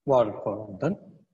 வாழ்க வளமுடன்.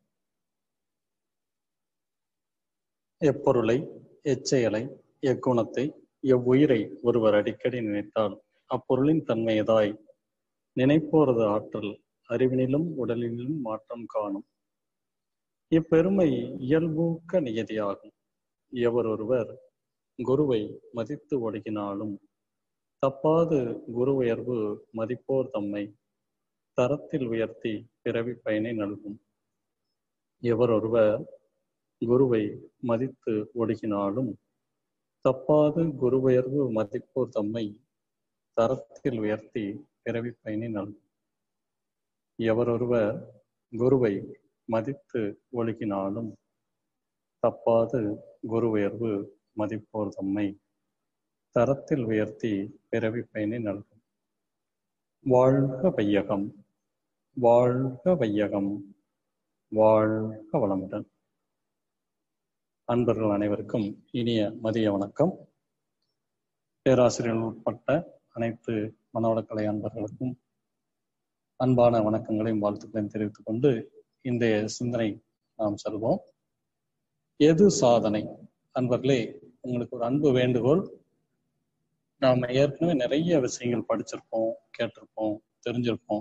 எப்பொருளை, எச்செயலை, எக்குணத்தை, எவ்வுயிரை ஒருவர் அடிக்கடி நினைத்தால் அப்பொருளின் தன்மையதாய் நினைப்போரது ஆற்றல் அறிவினிலும் உடலிலும் மாற்றம் காணும். இப்பெருமை இயல்பூக்க நியதியாகும். எவரொருவர் குருவை மதித்து ஒழுகினாலும் தப்பாது குரு உயர்வு மதிப்போர் தம்மை தரத்தில் உயர்த்தி பிறவி பயனை நல்கும். எவரொருவர் குருவை மதித்து ஒழுகினாலும் தப்பாது குரு உயர்வு மதிப்போர் தம்மை தரத்தில் உயர்த்தி பிறவி பயனை நல்கும். எவரொருவர் குருவை மதித்து ஒழுகினாலும் தப்பாது குரு உயர்வு மதிப்போர் தம்மை தரத்தில் உயர்த்தி பிறவி பயனை நல்கும். வாழ்க வையகம், வாழ்க வையகம், வாழ்க வளமுடன். அன்பர்கள் அனைவருக்கும் இனிய மதிய வணக்கம். பேராசிரியர்கள் உட்பட்ட அனைத்து மனவளக்கலை அன்பர்களுக்கும் அன்பான வணக்கங்களையும் வாழ்த்துக்களையும் தெரிவித்துக் கொண்டு இன்றைய சிந்தனை நாம் செல்வோம். எது சாதனை? அன்பர்களே, உங்களுக்கு ஒரு அன்பு வேண்டுகோள். நாம் ஏற்கனவே நிறைய விஷயங்கள் படிச்சிருப்போம், கேட்டிருப்போம், தெரிஞ்சிருப்போம்.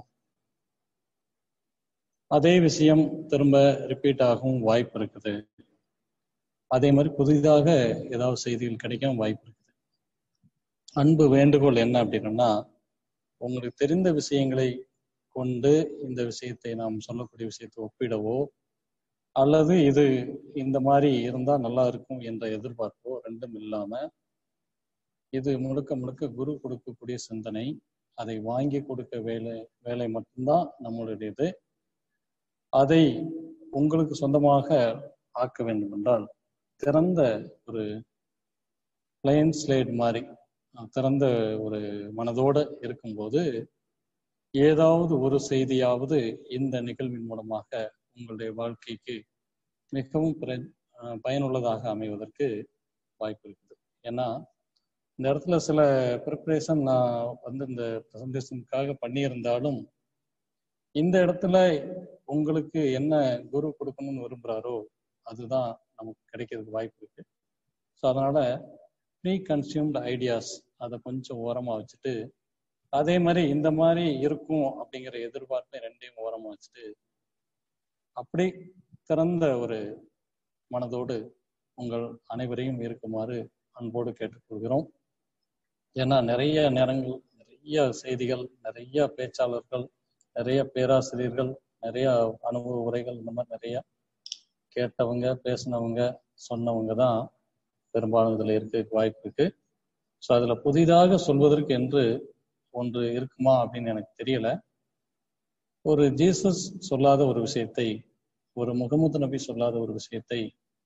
அதே விஷயம் திரும்ப ரிப்பீட் ஆகவும் வாய்ப்பு இருக்குது. அதே மாதிரி புதிதாக ஏதாவது செய்திகள் கிடைக்கவும் வாய்ப்பு இருக்குது. அன்பு வேண்டுகோள் என்ன அப்படின்னா, உங்களுக்கு தெரிந்த விஷயங்களை கொண்டு இந்த விஷயத்தை நாம் சொல்லக்கூடிய விஷயத்தை ஒப்பிடவோ அல்லது இது இந்த மாதிரி இருந்தால் நல்லா இருக்கும் என்ற எதிர்பார்ப்போ ரெண்டும் இல்லாம, இது முழுக்க முழுக்க குரு கொடுக்கக்கூடிய சிந்தனை. அதை வாங்கி கொடுக்க வேலை மட்டும்தான் நம்மளுடையது. அதை உங்களுக்கு சொந்தமாக ஆக்க வேண்டும் என்றால் திறந்த ஒரு பிளைன் ஸ்லேட் மாதிரி திறந்த ஒரு மனதோடு இருக்கும்போது ஏதாவது ஒரு செய்தியாவது இந்த நிகழ்வின் மூலமாக உங்களுடைய வாழ்க்கைக்கு மிகவும் பயனுள்ளதாக அமைவதற்கு வாய்ப்பு இருக்குது. ஏன்னா இந்த இடத்துல சில ப்ரிப்பரேஷன் நான் இந்த ப்ரெசன்டேஷனுக்காக பண்ணியிருந்தாலும் இந்த இடத்துல உங்களுக்கு என்ன குரு கொடுக்கணும்னு விரும்புகிறாரோ அதுதான் நமக்கு கிடைக்கிறதுக்கு வாய்ப்பு இருக்கு. ஸோ அதனால ப்ரீ கன்சியூம்டு ஐடியாஸ் அதை கொஞ்சம் ஓரமாக வச்சுட்டு, அதே மாதிரி இந்த மாதிரி இருக்கும் அப்படிங்கிற எதிர்பார்ப்பை ரெண்டையும் ஓரமாக வச்சுட்டு அப்படி திறந்த ஒரு மனதோடு உங்கள் அனைவரையும் இருக்குமாறு அன்போடு கேட்டுக்கொள்கிறோம். ஏன்னா நிறைய நேரங்கள், நிறைய செய்திகள், நிறைய பேச்சாளர்கள், நிறைய பேராசிரியர்கள், நிறைய அனுபவ உரைகள், இந்த மாதிரி நிறைய கேட்டவங்க, பேசினவங்க, சொன்னவங்க தான் பெரும்பாலும் இதில் இருக்க வாய்ப்பு இருக்கு. ஸோ அதில் புதிதாக சொல்வதற்கு என்று ஒன்று இருக்குமா அப்படின்னு எனக்கு தெரியல. ஒரு ஜீசஸ் சொல்லாத ஒரு விஷயத்தை, ஒரு முகமது நபி சொல்லாத ஒரு விஷயத்தை,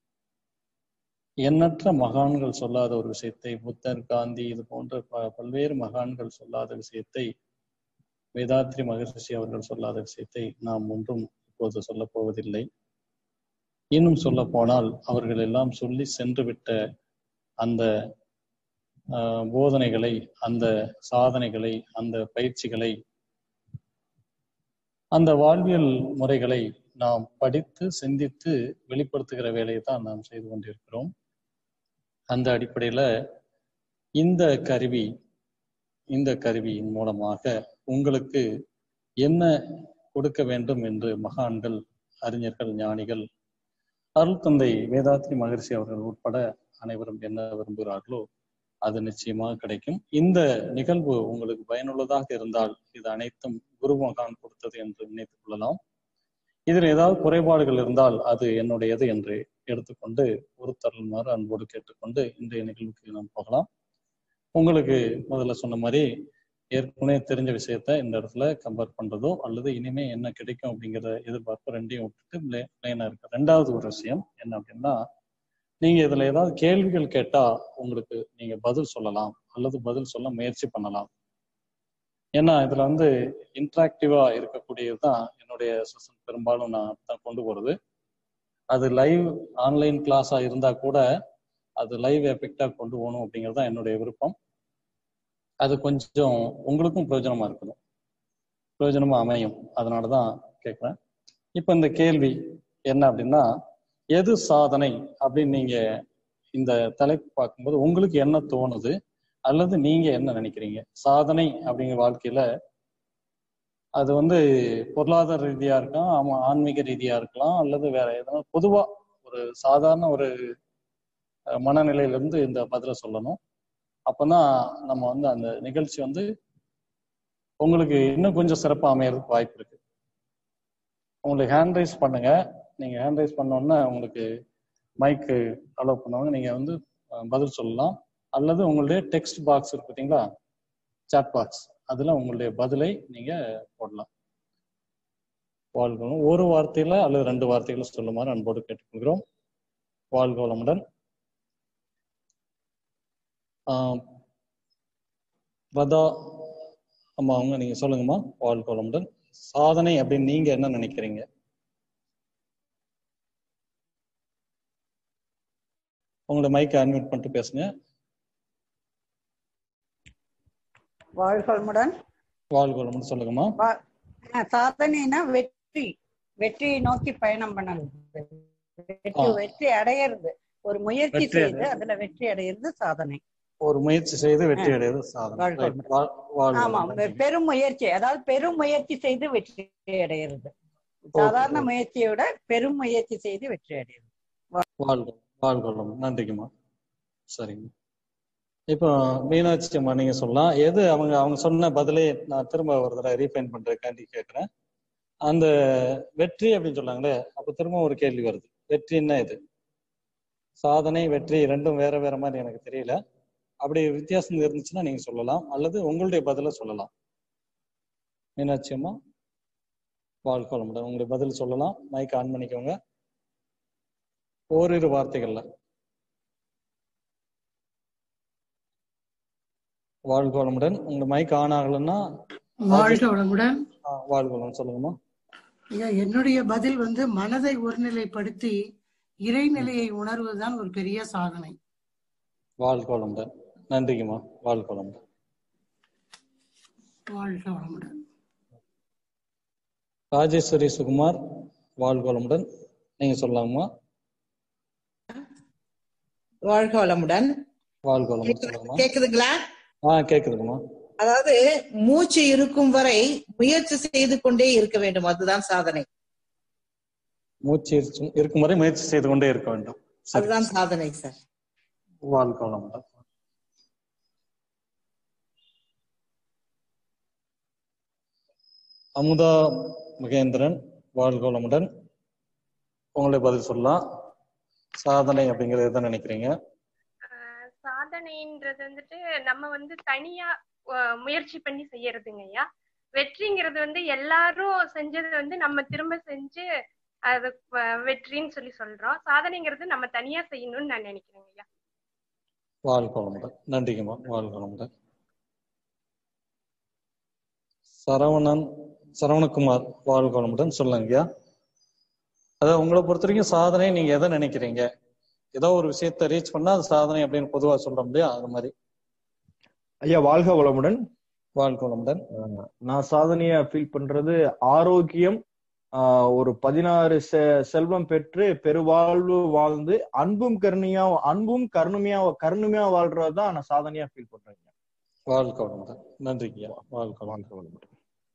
எண்ணற்ற மகான்கள் சொல்லாத ஒரு விஷயத்தை, புத்தர், காந்தி இது போன்ற பல்வேறு மகான்கள் சொல்லாத விஷயத்தை, வேதாத்ரி மகரிஷி அவர்கள் சொல்லாத விஷயத்தை நாம் ஒன்றும் இப்போது சொல்ல போவதில்லை. இன்னும் சொல்ல போனால் அவர்கள் எல்லாம் சொல்லி சென்று விட்ட அந்த போதனைகளை, அந்த சாதனைகளை, அந்த பயிற்சிகளை, அந்த வாழ்வியல் முறைகளை நாம் படித்து சிந்தித்து வெளிப்படுத்துகிற வேலையை தான் நாம் செய்து கொண்டிருக்கிறோம். அந்த அடிப்படையில இந்த கருவியின் மூலமாக உங்களுக்கு என்ன கொடுக்க வேண்டும் என்று மகான்கள், அறிஞர்கள், ஞானிகள், அருள் தந்தை வேதாத்ரி மகரிஷி அவர்கள் உட்பட அனைவரும் என்ன விரும்புகிறார்களோ அது நிச்சயமாக கிடைக்கும். இந்த நிகழ்வு உங்களுக்கு பயனுள்ளதாக இருந்தால் இது அனைத்தும் குரு மகான் கொடுத்தது என்று நினைத்துக் கொள்ளலாம். இதில் ஏதாவது குறைபாடுகள் இருந்தால் அது என்னுடையது என்று எடுத்துக்கொண்டு பொறுத்தருளுமாறு அன்போடு கேட்டுக்கொண்டு இன்றைய நிகழ்வுக்கு நாம் போகலாம். உங்களுக்கு முதல்ல சொன்ன மாதிரி ஏற்கனவே தெரிஞ்ச விஷயத்த இந்த இடத்துல கம்பேர் பண்றதோ அல்லது இனிமே என்ன கிடைக்கும் அப்படிங்கிற எதிர்பார்ப்பு ரெண்டையும் விட்டுட்டு பிளைனா இருக்கு. ரெண்டாவது ஒரு விஷயம் என்ன அப்படின்னா, நீங்க இதுல ஏதாவது கேள்விகள் கேட்டா உங்களுக்கு நீங்க பதில் சொல்லலாம் அல்லது பதில் சொல்ல முயற்சி பண்ணலாம். ஏன்னா இதுல இன்ட்ராக்டிவா இருக்கக்கூடியதுதான் என்னுடைய செஷன் பெரும்பாலும் நான் தான் கொண்டு போறது. அது லைவ் ஆன்லைன் கிளாஸா இருந்தா கூட அது லைவ் எஃபெக்டா கொண்டு போகணும் அப்படிங்கிறது தான் என்னுடைய விருப்பம். அது கொஞ்சம் உங்களுக்கும் பிரயோஜனமா இருக்கணும், பிரயோஜனமா அமையும். அதனாலதான் கேட்குறேன். இப்ப இந்த கேள்வி என்ன அப்படின்னா, எது சாதனை அப்படின்னு நீங்க இந்த தலைப்பு பார்க்கும்போது உங்களுக்கு என்ன தோணுது, அல்லது நீங்க என்ன நினைக்கிறீங்க? சாதனை அப்படிங்கிற வாழ்க்கையில அது பொருளாதார ரீதியா இருக்கலாம், ஆன்மீக ரீதியா இருக்கலாம், அல்லது வேற எதனா பொதுவா ஒரு சாதாரண ஒரு மனநிலையில இருந்து இந்த பதில சொல்லணும். அப்பதான் நம்ம அந்த நிகழ்ச்சி உங்களுக்கு இன்னும் கொஞ்சம் சிறப்பாக அமையறதுக்கு வாய்ப்பு இருக்கு. உங்களுக்கு ஹேண்ட் ரைஸ் பண்ணுங்க. நீங்க ஹேண்ட் ரைஸ் பண்ணோன்னா உங்களுக்கு மைக்கு அலோவ் பண்ணுவாங்க. நீங்க பதில் சொல்லலாம், அல்லது உங்களுடைய டெக்ஸ்ட் பாக்ஸ் இருக்கு பார்த்தீங்களா, சாட் பாக்ஸ், அதுல உங்களுடைய பதிலை நீங்க போடலாம். வாழ்க ஒரு வார்த்தையில அல்லது 2 வார்த்தைகளை சொல்லுமாறு அன்போடு கேட்டுக்கொள்கிறோம். வாழ்க வளமுடன். ரதா அம்மா நீங்க சொல்லுங்கம்மா. வாழ்க வளமுடன். சாதனை அப்படின்னு நீங்க என்ன நினைக்கிறீங்க? உங்களோட மைக்கை அன்மியூட் பண்ணிட்டு பேசுங்க. வாழ்க வளமுடன். வாழ்க வளமுடன் சொல்லுங்கம்மா. சாதனைனா வெற்றியை நோக்கி பயணம் பண்ணது, வெற்றி அடையிறது, ஒரு முயற்சி செய்து அதுல வெற்றி அடையிறது சாதனை. ஒரு முயற்சி செய்து வெற்றி அடையிறது சாதனை. ஆமா, பெரும் முயற்சி, அதாவது பெரும் முயற்சி செய்து வெற்றி அடையிறது. சாதாரண முயற்சியோட பெரும் முயற்சி செய்து வெற்றி அடையிறது. வாழ்கொள்ளும். நன்றிங்கம்மா. சரிங்க. இப்போ மீனாட்சி அம்மா நீங்க சொல்லலாம். எது அவங்க சொன்ன பதிலே நான் திரும்ப ஒரு தடவை ரீஃபைன் பண்றதுக்காண்டி கேட்கிறேன். அந்த வெற்றி அப்படின்னு சொன்னாங்களே, அப்ப திரும்ப ஒரு கேள்வி வருது, வெற்றின்னா எது? சாதனை வெற்றி ரெண்டும் வேற வேற மாதிரி எனக்கு தெரியல. அப்படி வித்தியாசம் இருந்துச்சுன்னா நீங்க சொல்லலாம், அல்லது உங்களுடைய பதில சொல்லலாம். மீனாட்சி அம்மா வாழ்க வளமுடன். உங்களுடைய பதில் சொல்லலாம். மைக் ஆன் பண்ணிக்கோங்க. ஓரிரு வார்த்தைகள்ல. வாழ்க வளமுடன். உங்க மைக் ஆன் ஆகலன்னா வாழ்க வளமுடன். வாழ்க வளம் சொல்லுங்கம்மா. என்னுடைய பதில் மனதை ஒருநிலைப்படுத்தி இறைநிலையை உணர்வதுதான் ஒரு பெரிய சாதனை. வாழ்க வளமுடன். நன்றிங்கம்மா. வாழ்க வளமுடன். வாழ்க வளமுடன். ராஜேஸ்வரி சுகுமார் வாழ்க வளமுடன். நீங்க சொல்லலாமா? வாழ்க வளமுடன். வாழ்க வளமுடன். கேக்குதுங்களா? கேக்குதுங்கம்மா. அதாவது மூச்சு இருக்கும் வரை முயற்சி செய்து கொண்டே இருக்க வேண்டும், அதுதான் சாதனை. மூச்சு இருக்கும் வரை முயற்சி செய்து கொண்டே இருக்க வேண்டும், அதுதான் சாதனை சார். வாழ்க வளமுடன். அமுதா மகேந்திரன் வாழ்க வளமுடன். உங்களுடைய பதில் சொல்லலாம். சாதனை அப்படிங்கறது எதை நினைக்கிறீங்க? சாதனைன்றது நம்ம தனியா முயற்சி பண்ணி செய்யறதுங்க ஐயா. வெற்றிங்கிறது எல்லாரும் செஞ்சது நம்ம திரும்ப செஞ்சு அது வெற்றின்னு சொல்றோம். சாதனைங்கிறது நம்ம தனியா செய்யணும்னு நான் நினைக்கிறேன் ஐயா. வாழ்க வளமுடன். நன்றிங்கம்மா. வாழ்க வளமுடன். சரவணகுமார் வாழ்க வளமுடன். சொல்லுங்க ஐயா. அதாவது உங்களை பொறுத்த வரைக்கும் சாதனை நீங்க எதை நினைக்கிறீங்க? ஏதோ ஒரு விஷயத்த ரீச் பண்ணா அது சாதனை அப்படின்னு பொதுவா சொல்றோம் இல்லையா, அது மாதிரி. ஐயா வாழ்க வளமுடன். வாழ்க வளமுடன். நான் சாதனையா ஃபீல் பண்றது ஆரோக்கியம், ஒரு 16 செல்வம் பெற்று பெருவாழ்வு வாழ்ந்து அன்பும் கருணையா வாழ்றதுதான் நான் சாதனையா ஃபீல் பண்றேன். வாழ்க வளமுடன். நன்றிங்கய்யா. வாழ்க வளமுடன்.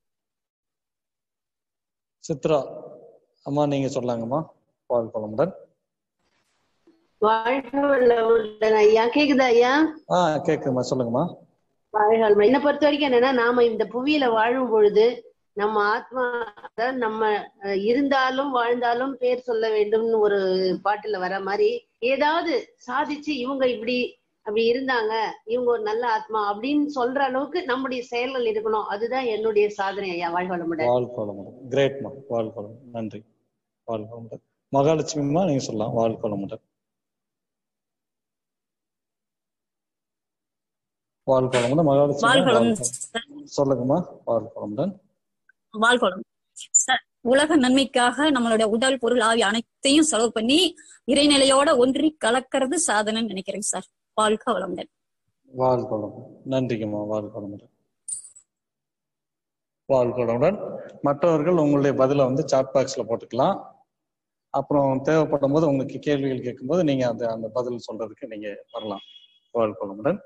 சித்ரா அம்மா நீங்க சொல்லாங்கம்மா. வாழ்க வளமுடன். வாழ்க வளமுடன் ஐயா. கேக்குதா ஐயா? கேக்குதுமா, சொல்லுங்கம்மா. வாழ்க வளமுடன். என்னை பொறுத்த வரைக்கும் என்னன்னா, நாம இந்த புவியில வாழும் பொழுது நம்ம ஆத்மா நம்ம இருந்தாலும் வாழ்ந்தாலும் பேர் சொல்ல வேண்டும்னு ஒரு பாட்டுல வர மாதிரி ஏதாவது சாதிச்சு இவங்க இப்படி அப்படி இருந்தாங்க, இவங்க ஒரு நல்ல ஆத்மா அப்படின்னு சொல்ற அளவுக்கு நம்முடைய செயல்கள் இருக்கணும். அதுதான் என்னுடைய சாதனை ஐயா. வாழ்க வளமுடன். வாழ்க வளமுடன். கிரேட்மா. வாழ்க வளமுடன். நன்றி. வாழ்க வளமுடன். மகாலட்சுமிமா நீங்க சொல்லலாம். வாழ்க வளமுடன். வாழ்க வளமுடன். மகாலட்சுமி சொல்லுங்கம்மா. வாழ்க வளமுடன். வாழ்க வளமுடன். உலக நன்மைக்காக நம்மளுடைய உடல் பொருள் ஆவி அனைத்தையும் செலவு பண்ணி இறைநிலையோட ஒன்றி கலக்கிறது சாதனைன்னு நினைக்கிறேன் சார். வாழ்க வளமுடன். வாழ்க வளமுடன். நன்றிங்கம்மா. வாழ்க வளமுடன். வாழ்களுடன் மற்றவர்கள் உங்களுடைய பதிலை வந்து சாட் பாக்ஸ்ல போட்டுக்கலாம். அப்புறம் தேவைப்படும் போது உங்களுக்கு கேள்விகள் கேட்கும்போது நீங்க அந்த பதில் சொல்றதுக்கு நீங்க வரலாம். வாழ்களுடன்.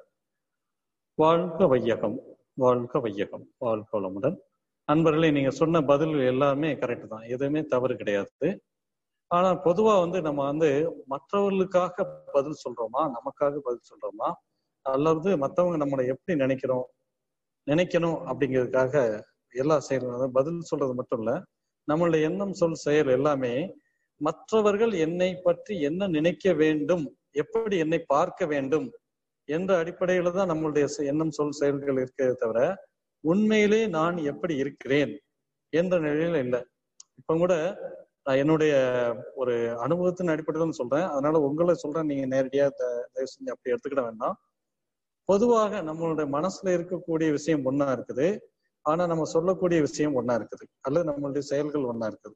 வாழ்க வையகம், வாழ்க வையகம், வாழ்களுடன். நண்பர்களே, நீங்க சொன்ன பதில் எல்லாமே கரெக்ட் தான், எதுவுமே தவறு கிடையாது. ஆனா பொதுவா வந்து நம்ம வந்து மற்றவர்களுக்காக பதில் சொல்றோமா, நமக்காக பதில் சொல்றோமா, அல்லது மற்றவங்க நம்மளை எப்படி நினைக்கணும் அப்படிங்கிறதுக்காக எல்லா செயலும் பதில் சொல்றது மட்டும் இல்ல, நம்மளுடைய எண்ணம் சொல் செயல் எல்லாமே மற்றவர்கள் என்னை பற்றி என்ன நினைக்க வேண்டும், எப்படி என்னை பார்க்க வேண்டும் என்ற அடிப்படையில தான் நம்மளுடைய எண்ணம் சொல் செயல்கள் இருக்கிறதே தவிர உண்மையிலே நான் எப்படி இருக்கிறேன் என்ற நிலையில இல்லை. இப்ப கூட நான் என்னுடைய ஒரு அனுபவத்தின் அடிப்படையில் சொல்றேன், அதனால உங்களை சொல்றேன், நீங்க நேரடியா தயவு செஞ்சு அப்படி எடுத்துக்கிட வேண்டாம். பொதுவாக நம்மளுடைய மனசுல இருக்கக்கூடிய விஷயம் ஒண்ணா இருக்குது, ஆனா நம்ம சொல்லக்கூடிய விஷயம் ஒண்ணா இருக்குது, அல்லது நம்மளுடைய செயல்கள் ஒண்ணா இருக்குது.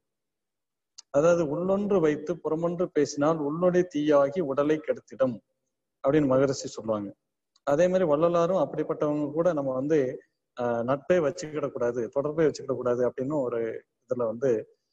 அதாவது உள்ளொன்று வைத்து புறமொன்று பேசினால் உள்ளொடைய தீயாகி உடலை கெடுத்திடும் அப்படின்னு மகரிஷி சொல்லுவாங்க. அதே மாதிரி வள்ளலாரும் அப்படிப்பட்டவங்க கூட நம்ம வந்து நட்பை வச்சுக்கிடக்கூடாது, தொடர்பை வச்சுக்கிடக்கூடாது அப்படின்னு ஒரு இதுல வந்து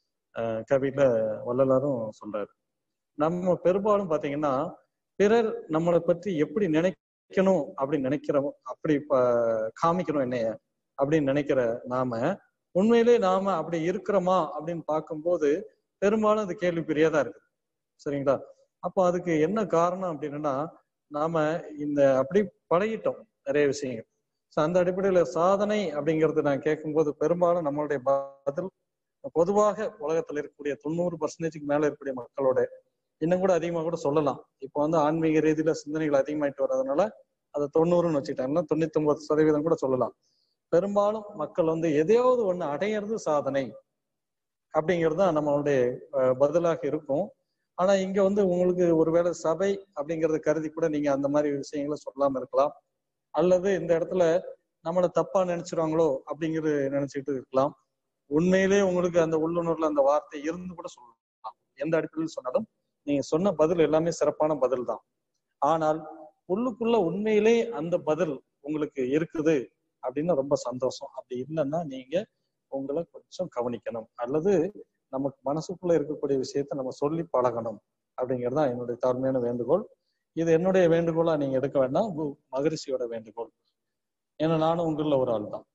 கவியில வள்ளலாரும் சொல்றாரு. நம்ம பெரும்பாலும் பாத்தீங்கன்னா பிறர் நம்மளை பற்றி எப்படி நினைக்கணும் அப்படின்னு நினைக்கிறோம், அப்படி காமிக்கணும் என்னைய அப்படின்னு நினைக்கிற நாம உண்மையிலே நாம அப்படி இருக்கிறோமா அப்படின்னு பார்க்கும்போது பெரும்பாலும் அது கேள்விக்குறியாதான் இருக்குது. சரிங்களா? அப்போ அதுக்கு என்ன காரணம் அப்படின்னா, நாம அப்படி பழகிட்டோம் நிறைய விஷயங்கள். அந்த அடிப்படையில சாதனை அப்படிங்கிறது நான் கேட்கும்போது பெரும்பாலும் நம்மளுடைய பதில் பொதுவாக உலகத்துல இருக்கக்கூடிய 90% மேல இருக்கக்கூடிய மக்களோட இன்னும் கூட அதிகமா கூட சொல்லலாம். இப்போ வந்து ஆன்மீக ரீதியில சிந்தனைகள் அதிகமாயிட்டு வர்றதுனால அதை 90ன்னு வச்சுக்கிட்டாங்கன்னா 99% கூட சொல்லலாம். பெரும்பாலும் மக்கள் வந்து எதையாவது ஒண்ணு அடையிறது சாதனை அப்படிங்கிறது தான் நம்மளுடைய பதிலாக இருக்கும். ஆனா இங்க வந்து உங்களுக்கு ஒருவேளை சபை அப்படிங்கறத கருதி கூட நீங்க அந்த மாதிரி விஷயங்களை சொல்லாம இருக்கலாம், அல்லது இந்த இடத்துல நம்மளை தப்பா நினைச்சிருவாங்களோ அப்படிங்கிறது நினைச்சுக்கிட்டு இருக்கலாம். உண்மையிலே உங்களுக்கு அந்த உள்ளுணர்வுல அந்த வார்த்தை இருந்து கூட சொல்லலாம். எந்த அடிப்படையில் சொன்னாலும் நீங்க சொன்ன பதில் எல்லாமே சிறப்பான பதில் தான். ஆனால் உள்ளுக்குள்ள உண்மையிலே அந்த பதில் உங்களுக்கு இருக்குது அப்படின்னா ரொம்ப சந்தோஷம். அப்படி இல்லைன்னா நீங்க உங்களை கொஞ்சம் கவனிக்கணும், அல்லது நமக்கு மனசுக்குள்ள இருக்கக்கூடிய விஷயத்த நம்ம சொல்லி பழகணும் அப்படிங்கிறதுதான் என்னுடைய தாழ்மையான வேண்டுகோள். இது என்னுடைய வேண்டுகோளா நீங்க எடுக்க வேண்டாம், மகரிஷியோட வேண்டுகோள். ஏன்னா நானும் உங்கள ஒரு ஆள் தான்.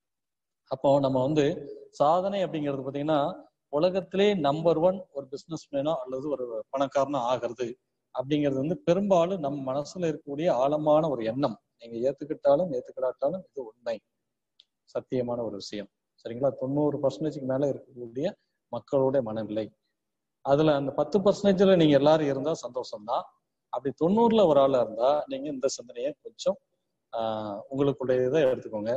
அப்போ நம்ம வந்து சாதனை அப்படிங்கிறது பாத்தீங்கன்னா உலகத்திலே நம்பர் 1 ஒரு பிசினஸ் மேனோ அல்லது ஒரு பணக்காரனோ ஆகிறது அப்படிங்கிறது வந்து பெரும்பாலும் நம்ம மனசுல இருக்கக்கூடிய ஆழமான ஒரு எண்ணம். நீங்க ஏத்துக்கிட்டாலும் ஏத்துக்கிடாட்டாலும் இது உண்மை, சத்தியமான ஒரு விஷயம். சரிங்களா? 90% மேல இருக்கக்கூடிய மக்களுடைய மனநிலை. அதுல அந்த 10%ல நீங்க எல்லாரும் இருந்தா சந்தோஷம்தான். அப்படி 90ல ஒரு ஆளா இருந்தா நீங்க இந்த சிந்தனையை கொஞ்சம் உங்களுக்குள்ளேயே எடுத்துக்கோங்க.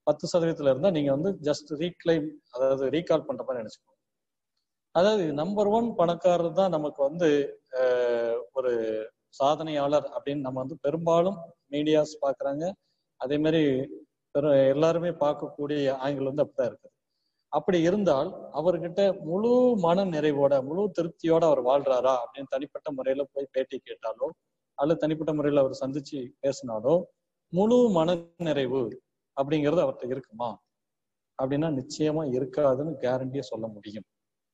10% இருந்தா நீங்க வந்து ஜஸ்ட் ரீக்ளைம், அதாவது ரீகால் பண்ற மாதிரி நினைச்சுக்கோங்க. அதாவது நம்பர் 1 பணக்காரர் தான் நமக்கு வந்து ஒரு சாதனையாளர் அப்படின்னு நம்ம வந்து பெரும்பாலும் மீடியாஸ் பாக்குறாங்க. அதே மாதிரி எல்லாருமே பார்க்கக்கூடிய ஆங்கிள் வந்து அப்படிதான் இருக்குது. அப்படி இருந்தால் அவர்கிட்ட முழு மன நிறைவோட முழு திருப்தியோட அவர் வாழ்றாரா அப்படின்னு தனிப்பட்ட முறையில போய் பேட்டி கேட்டாலோ அல்லது தனிப்பட்ட முறையில அவர் சந்திச்சு பேசினாலோ முழு மன நிறைவு அப்படிங்கிறது அவர்கிட்ட இருக்குமா அப்படின்னா நிச்சயமா இருக்காதுன்னு கேரண்டியா சொல்ல முடியும்.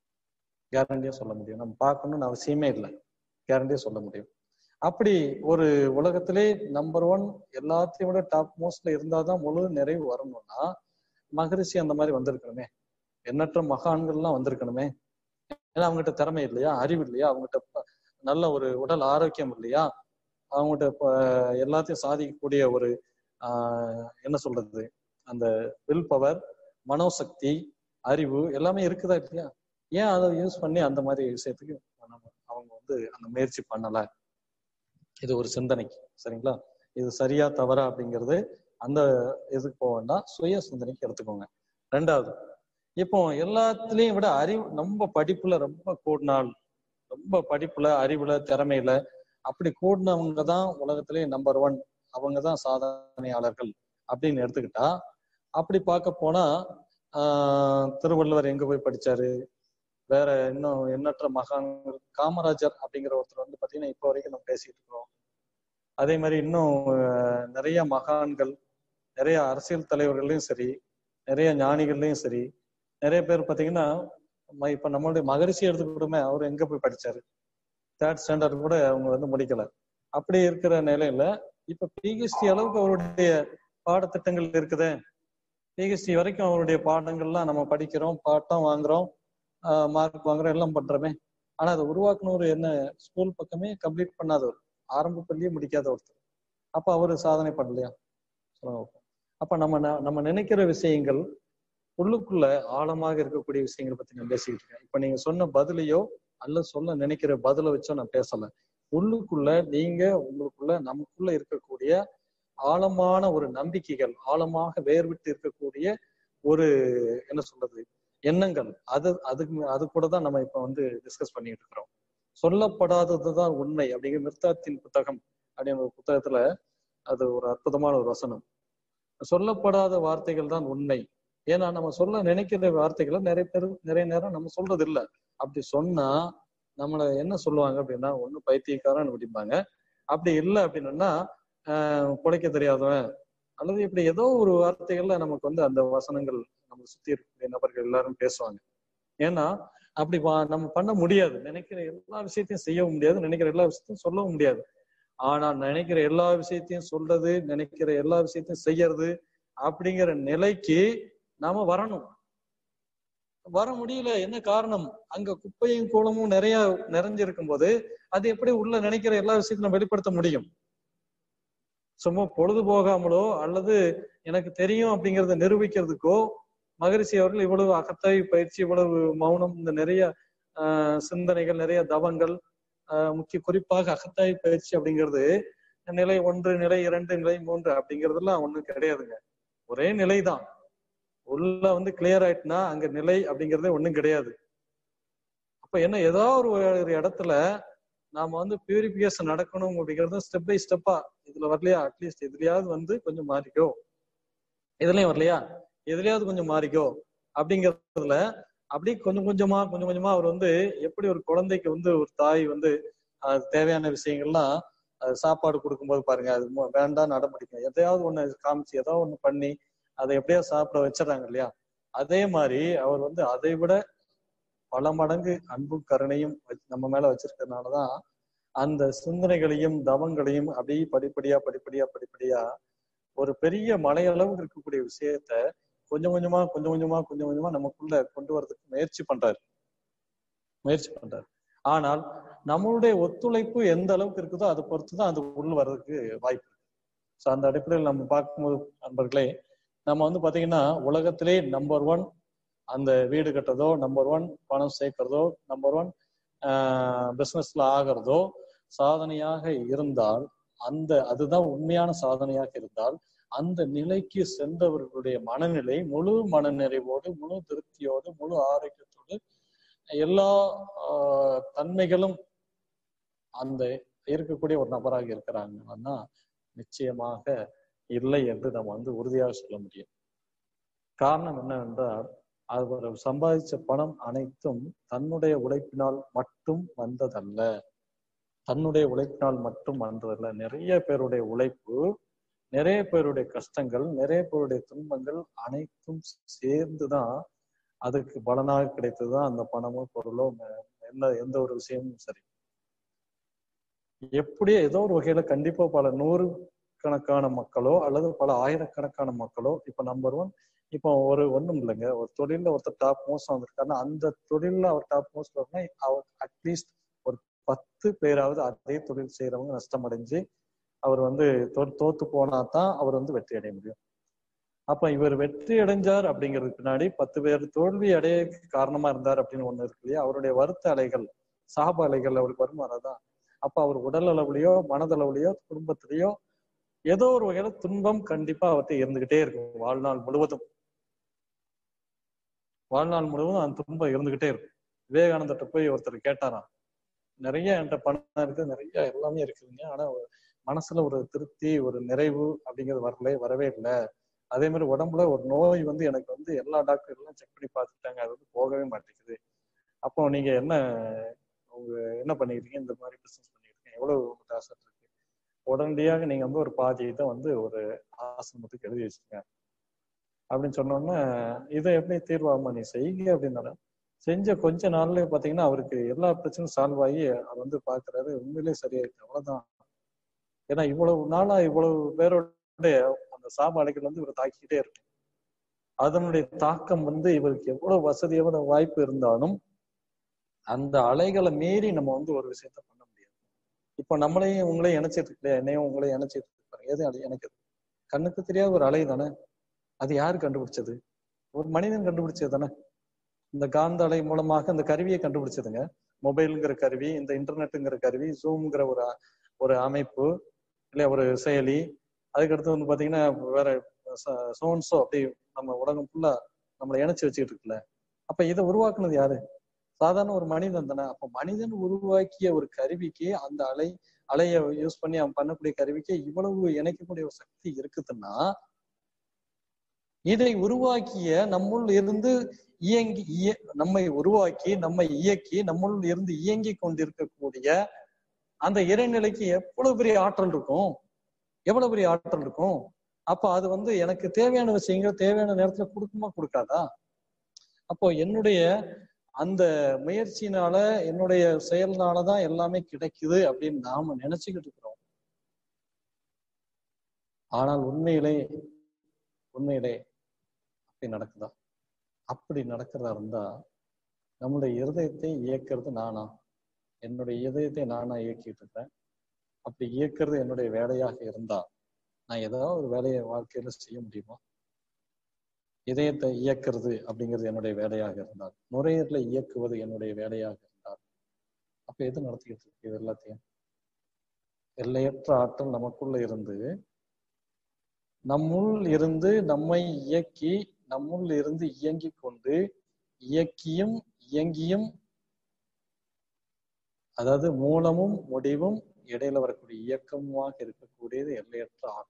நம்ம பார்க்கணும்னு அவசியமே இல்லை, கேரண்டியா சொல்ல முடியும். அப்படி ஒரு உலகத்திலே நம்பர் 1 எல்லாத்தையும் விட டாப் மோஸ்ட்ல இருந்தாதான் முழு நிறைவு வரணும்னா மகரிஷி அந்த மாதிரி வந்திருக்கணுமே, எண்ணற்ற மகான்கள்லாம் வந்திருக்கணுமே. ஏன்னா அவங்ககிட்ட திறமை இல்லையா, அறிவு இல்லையா, அவங்ககிட்ட நல்ல ஒரு உடல் ஆரோக்கியம் இல்லையா, அவங்ககிட்ட எல்லாத்தையும் சாதிக்கக்கூடிய ஒரு என்ன சொல்றது, அந்த வில் பவர், மனோசக்தி, அறிவு எல்லாமே இருக்குதா இல்லையா? ஏன் அதை யூஸ் பண்ணி அந்த மாதிரி விஷயத்துக்கு அவங்க வந்து அந்த முயற்சி பண்ணல? இது ஒரு சிந்தனைக்கு. சரிங்களா? இது சரியா தவறா அப்படிங்கிறது அந்த இதுக்கு போக வேண்டாம், சுய சிந்தனைக்கு எடுத்துக்கோங்க. 2வது, இப்போ எல்லாத்துலயும் விட அறிவு, நம்ம படிப்புல ரொம்ப கூடினால், ரொம்ப படிப்புல அறிவுல திறமையில அப்படி கூடினவங்க தான் உலகத்திலேயே நம்பர் 1, அவங்க தான் சாதனையாளர்கள் அப்படின்னு எடுத்துக்கிட்டா, அப்படி பார்க்க போனா திருவள்ளுவர் எங்க போய் படிச்சாரு, வேற இன்னும் எண்ணற்ற மகான்கள், காமராஜர் அப்படிங்கிற ஒருத்தர் வந்து பாத்தீங்கன்னா இப்போ வரைக்கும் நம்ம பேசிட்டு இருக்கோம். அதே மாதிரி இன்னும் நிறைய மகான்கள், நிறைய அரசியல் தலைவர்களையும் சரி, நிறைய ஞானிகள்லயும் சரி, நிறைய பேர் பார்த்தீங்கன்னா இப்ப நம்மளுடைய மகரிஷி எடுத்துக்கிட்டுமே அவர் எங்க போய் படிச்சாரு? 3rd ஸ்டாண்டர்ட் கூட அவங்க வந்து முடிக்கல. அப்படி இருக்கிற நிலையில இப்ப பிஹெச்டி அளவுக்கு அவருடைய பாடத்திட்டங்கள் இருக்குது. பிஹெச்டி வரைக்கும் அவருடைய பாடங்கள்லாம் நம்ம படிக்கிறோம், பாட்டம் வாங்குறோம், மார்க் வாங்குறோம், எல்லாம் பண்றோமே. ஆனா அதை உருவாக்குனவர் என்ன, ஸ்கூல் பக்கமே கம்ப்ளீட் பண்ணாதவர், ஆரம்ப பள்ளியே முடிக்காத ஒருத்தர். அப்ப அவரு சாதனை பண்ணலையா? சொல்லுங்க. அப்ப நம்ம நினைக்கிற விஷயங்கள் உள்ளுக்குள்ள ஆழமாக இருக்கக்கூடிய விஷயங்களை பத்தி நான் பேசிக்கிட்டு இருக்கேன். இப்ப நீங்க சொன்ன பதிலையோ அல்ல சொல்ல நினைக்கிற பதிலை வச்சோ நான் பேசல. உள்ளுக்குள்ள நீங்க உங்களுக்குள்ள நமக்குள்ள இருக்கக்கூடிய ஆழமான ஒரு நம்பிக்கைகள், ஆழமாக வேர்விட்டு இருக்கக்கூடிய ஒரு என்ன சொல்றது எண்ணங்கள், அது கூட தான் நம்ம இப்ப வந்து டிஸ்கஸ் பண்ணிட்டு இருக்கிறோம். சொல்லப்படாததுதான் உண்மை அப்படிங்கிற மிர்தாத்தின் புத்தகம் அப்படிங்கிற ஒரு புத்தகத்துல அது ஒரு அற்புதமான ஒரு வசனம். சொல்லப்படாத வார்த்தைகள் தான் உண்மை. ஏன்னா நம்ம சொல்ல நினைக்கிற வார்த்தைகளை நிறைய நேரம் நம்ம சொல்றது இல்லை. அப்படி சொன்னா நம்மள என்ன சொல்லுவாங்க அப்படின்னா, ஒண்ணு பைத்தியக்காரன் அப்படிம்பாங்க, அப்படி இல்லை அப்படின்னா பிழைக்க தெரியாதவன், அல்லது இப்படி ஏதோ ஒரு வார்த்தைகள்ல நமக்கு வந்து அந்த வசனங்கள் நம்ம சுத்தி இருக்கக்கூடிய நபர்கள் எல்லாரும் பேசுவாங்க. ஏன்னா அப்படி நம்ம பண்ண முடியாது. நினைக்கிற எல்லா விஷயத்தையும் செய்யவும் முடியாது, நினைக்கிற எல்லா விஷயத்தையும் சொல்லவும் முடியாது. ஆனா நினைக்கிற எல்லா விஷயத்தையும் சொல்றது, நினைக்கிற எல்லா விஷயத்தையும் செய்யறது அப்படிங்கிற நிலைக்கு நாம வரணும். வர முடியல. என்ன காரணம்? அங்க குப்பையும் கூலமும் நிறைஞ்சிருக்கும் போது அது எப்படி உள்ள நினைக்கிற எல்லா விஷயத்தையும் வெளிப்படுத்த முடியும்? சும்மா பொழுது போகாமலோ அல்லது எனக்கு தெரியும் அப்படிங்கறத நிரூபிக்கிறதுக்கோ மகரிஷி அவர்கள் இவ்வளவு அகத்தாய்வு பயிற்சி, இவ்வளவு மௌனம், இந்த நிறைய சிந்தனைகள், நிறைய தவங்கள், முக்கிய குறிப்பாக அகத்தாய்வு பயிற்சி அப்படிங்கிறது நிலை 1, நிலை 2, நிலை 3 அப்படிங்கிறதுலாம் ஒண்ணும் கிடையாதுங்க. ஒரே நிலைதான். உள்ள வந்து கிளியர் ஆயிட்டுனா அங்க நிலை அப்படிங்கிறதே ஒண்ணும் கிடையாது. அப்ப என்ன, ஏதாவது ஒரு இடத்துல நாம வந்து பியூரிபிகேஷன் நடக்கணும் அப்படிங்கிறது ஸ்டெப் பை ஸ்டெப்பா, இதுல வரலையா அட்லீஸ்ட் இதுலயாவது வந்து கொஞ்சம் மாறிக்கோ, இதுலயும் வரலையா எதுலயாவது கொஞ்சம் மாறிக்கோ அப்படிங்கிறதுல அப்படி கொஞ்சம் கொஞ்சமா அவர் வந்து எப்படி ஒரு குழந்தைக்கு வந்து ஒரு தாய் வந்து தேவையான விஷயங்கள்லாம் சாப்பாடு கொடுக்கும்போது பாருங்க, அது வேண்டாம் நடமுடிக்கும், எதையாவது ஒண்ணு காமிச்சு ஏதாவது ஒண்ணு பண்ணி அதை எப்படியா சாப்பிட வச்சிடறாங்க இல்லையா? அதே மாதிரி அவர் வந்து அதை விட பல மடங்கு அன்பும் கருணையும் நம்ம மேல வச்சிருக்கிறதுனாலதான் அந்த சிந்தனைகளையும் தவங்களையும் அப்படியே படிப்படியா ஒரு பெரிய மலையளவுக்கு இருக்கக்கூடிய விஷயத்த கொஞ்சம் கொஞ்சமா நமக்குள்ள கொண்டு வரதுக்கு முயற்சி பண்றாரு. ஆனால் நம்மளுடைய ஒத்துழைப்பு எந்த அளவுக்கு இருக்குதோ அதை பொறுத்துதான் அது உள்ள வர்றதுக்கு வாய்ப்பு இருக்கு. ஸோ அந்த அடிப்படையில் நம்ம பார்க்கும்போது நண்பர்களே, நம்ம வந்து பாத்தீங்கன்னா உலகத்திலே நம்பர் 1 அந்த வீடு கட்டுறதோ, நம்பர் 1 பணம் சேர்க்கிறதோ, நம்பர் 1 பிசினஸ்ல ஆகிறதோ சாதனையாக இருந்தால், அதுதான் உண்மையான சாதனையாக இருந்தால், அந்த நிலைக்கு சென்றவர்களுடைய மனநிலை முழு மனநிறைவோடு, முழு திருப்தியோடு, முழு ஆரோக்கியத்தோடு, எல்லா தன்மைகளும் அந்த இருக்கக்கூடிய ஒரு நபராக இருக்கிறாங்கன்னா நிச்சயமாக இல்லை என்று நம்ம வந்து உறுதியாக சொல்ல முடியும். காரணம் என்னவென்றால், அவர் சம்பாதிச்ச பணம் அனைத்தும் தன்னுடைய உழைப்பினால் மட்டும் வந்ததல்ல. நிறைய பேருடைய உழைப்பு, நிறைய பேருடைய கஷ்டங்கள், நிறைய பேருடைய துன்பங்கள் அனைத்தும் சேர்ந்துதான் அதுக்கு பலனாக கிடைத்ததுதான் அந்த பணமோ பொருளோ எந்த ஒரு விஷயமும் சரி. எப்படியோ ஏதோ ஒரு வகையில கண்டிப்பா பல 100 கணக்கான மக்களோ அல்லது பல ஆயிரக்கணக்கான மக்களோ இப்ப நம்பர் 1 இப்போ ஒண்ணும் இல்லைங்க, ஒரு தொழில்ல ஒருத்தர் டாப் மோஸ்ட் வந்திருக்காருன்னா அந்த தொழில்ல அவர் டாப் மோஸ்ட் வரணும், அவர் அட்லீஸ்ட் ஒரு 10 பேராவது அதே தொழில் செய்யறவங்க நஷ்டம் அடைஞ்சு அவர் வந்து தோத்து போனாதான் அவர் வந்து வெற்றி அடைய முடியும். அப்ப இவர் வெற்றி அடைஞ்சார் அப்படிங்கிறதுக்கு பின்னாடி 10 பேர் தோல்வி அடைய காரணமா இருந்தார் அப்படின்னு ஒண்ணு இருக்கு இல்லையா? அவருடைய வருத்த அலைகள், சாப அலைகள் அவருக்கு வருமானதான். அப்ப அவர் உடல் அளவுலயோ மனதளவுலயோ குடும்பத்திலேயோ ஏதோ ஒரு வகையில துன்பம் கண்டிப்பா அவர்கிட்ட இருந்துகிட்டே இருக்கும். வாழ்நாள் முழுவதும் அந்த துன்பம் இருந்துகிட்டே இருக்கும். விவேகானந்தர்கிட்ட போய் ஒருத்தர் கேட்டாராம், நிறைய என்கிட்ட பணம் இருக்கு, நிறைய எல்லாமே இருக்குதுங்க, ஆனா மனசுல ஒரு திருப்தி, ஒரு நிறைவு அப்படிங்கிறது வரவே இல்லை. அதே மாதிரி உடம்புல ஒரு நோய் வந்து எனக்கு வந்து எல்லா டாக்டர் எல்லாம் செக் பண்ணி பார்த்துட்டாங்க, அது வந்து போகவே மாட்டேங்குது. அப்போ நீங்க என்ன பண்ணிக்கிறீங்க? இந்த மாதிரி பிசினஸ் பண்ணிருக்கீங்க, எவ்வளவு உங்களுக்கு ஆசை இருக்கு? உடனடியாக நீங்க வந்து ஒரு பாதியை தான் வந்து ஒரு ஆசிரமத்துக்கு எழுதி வச்சுருங்க. அப்படின்னு சொன்னோன்னே இதை எப்படி தீர்வாகுமா, நீ செய்யுங்க அப்படின்னாரு. செஞ்ச கொஞ்ச நாள்லயே பாத்தீங்கன்னா அவருக்கு எல்லா பிரச்சனையும் சால்வ் ஆகி அவர் வந்து பாக்குறாரு, உண்மையிலேயே சரியாயிருக்கு. அவ்வளவுதான். ஏன்னா இவ்வளவு நாளா இவ்வளவு பேருடைய அந்த சாப அலைகள் வந்து இவர் தாக்கிக்கிட்டே இருக்கு. அதனுடைய தாக்கம் வந்து இவருக்கு எவ்வளவு வசதியான வாய்ப்பு இருந்தாலும் அந்த அலைகளை மீறி நம்ம வந்து ஒரு விஷயத்த பண்ண முடியாது. இப்ப நம்மளையும் உங்களையும் இணைச்சிட்டு இருக்கு, என்னையும் உங்களையும் இணைச்சிட்டு இருப்பாரு. எது இணைக்கிறது? கண்ணுக்கு தெரியாத ஒரு அலை தானே. அது யாரு கண்டுபிடிச்சது? ஒரு மனிதன் கண்டுபிடிச்சது தானே. இந்த காந்த அலை மூலமாக அந்த கருவியை கண்டுபிடிச்சதுங்க. மொபைலுங்கிற கருவி, இந்த இன்டர்நெட்டுங்கிற கருவி, ஜூம்ங்கிற ஒரு அமைப்பு இல்லையா, ஒரு செயலி. அதுக்கடுத்து வந்து பாத்தீங்கன்னா வேற சோன்ஸோ அப்படி நம்ம உலகம் ஃபுல்லா நம்மளை இணைச்சு வச்சுக்கிட்டு இருக்குல்ல. அப்ப இதை உருவாக்குனது யாரு? சாதாரண ஒரு மனிதன் தானே. அப்ப மனிதன் உருவாக்கிய ஒரு கருவிக்கு, அந்த அலையை யூஸ் பண்ணி அவன் பண்ணக்கூடிய கருவிக்கு இவ்வளவு இணைக்கக்கூடிய ஒரு சக்தி இருக்குதுன்னா, இதை உருவாக்கிய நம்முள் இருந்து நம்மை உருவாக்கி நம்மை இயக்கி நம்முள் இருந்து இயங்கி கொண்டிருக்கக்கூடிய அந்த இறைநிலைக்கு எவ்வளவு பெரிய ஆற்றல் இருக்கும், எவ்வளவு பெரிய ஆற்றல் இருக்கும். அப்ப அது வந்து எனக்கு தேவையான விஷயங்கள் தேவையான நேரத்துல கொடுக்குமா கொடுக்காதா? அப்போ என்னுடைய அந்த முயற்சினால என்னுடைய செயல்னாலதான் எல்லாமே கிடைக்குது அப்படின்னு நாம நினைச்சுக்கிட்டு இருக்கிறோம். ஆனால் உண்மையிலே அப்படி நடக்குதா? அப்படி நடக்கிறதா இருந்தா நம்முடைய இருதயத்தை இயக்கிறது நானா? என்னுடைய இதயத்தை நானா இயக்கிட்டு இருக்கேன். அப்படி இயக்கிறது என்னுடைய வேலையாக இருந்தா நான் ஏதாவது ஒரு வேலையை வாழ்க்கையில செய்ய முடியுமா? இதயத்தை இயக்கிறது அப்படிங்கிறது என்னுடைய வேலையாக இருந்தால், நுரையீரலை இயக்குவது என்னுடைய வேலையாக இருந்தால், அப்ப எது நடத்திக்கிட்டு இருக்கு இது எல்லாத்தையும்? எல்லையற்ற ஆற்றல் நமக்குள்ள இருந்து நம்முள் இருந்து நம்மை இயக்கி நம்முள் இருந்து இயங்கி கொண்டு இயக்கியும் இயங்கியும், அதாவது மூலமும் முடிவும் இடையில வரக்கூடிய இயக்கமாக இருக்கக்கூடியது எல்லையற்ற ஆற்றல்.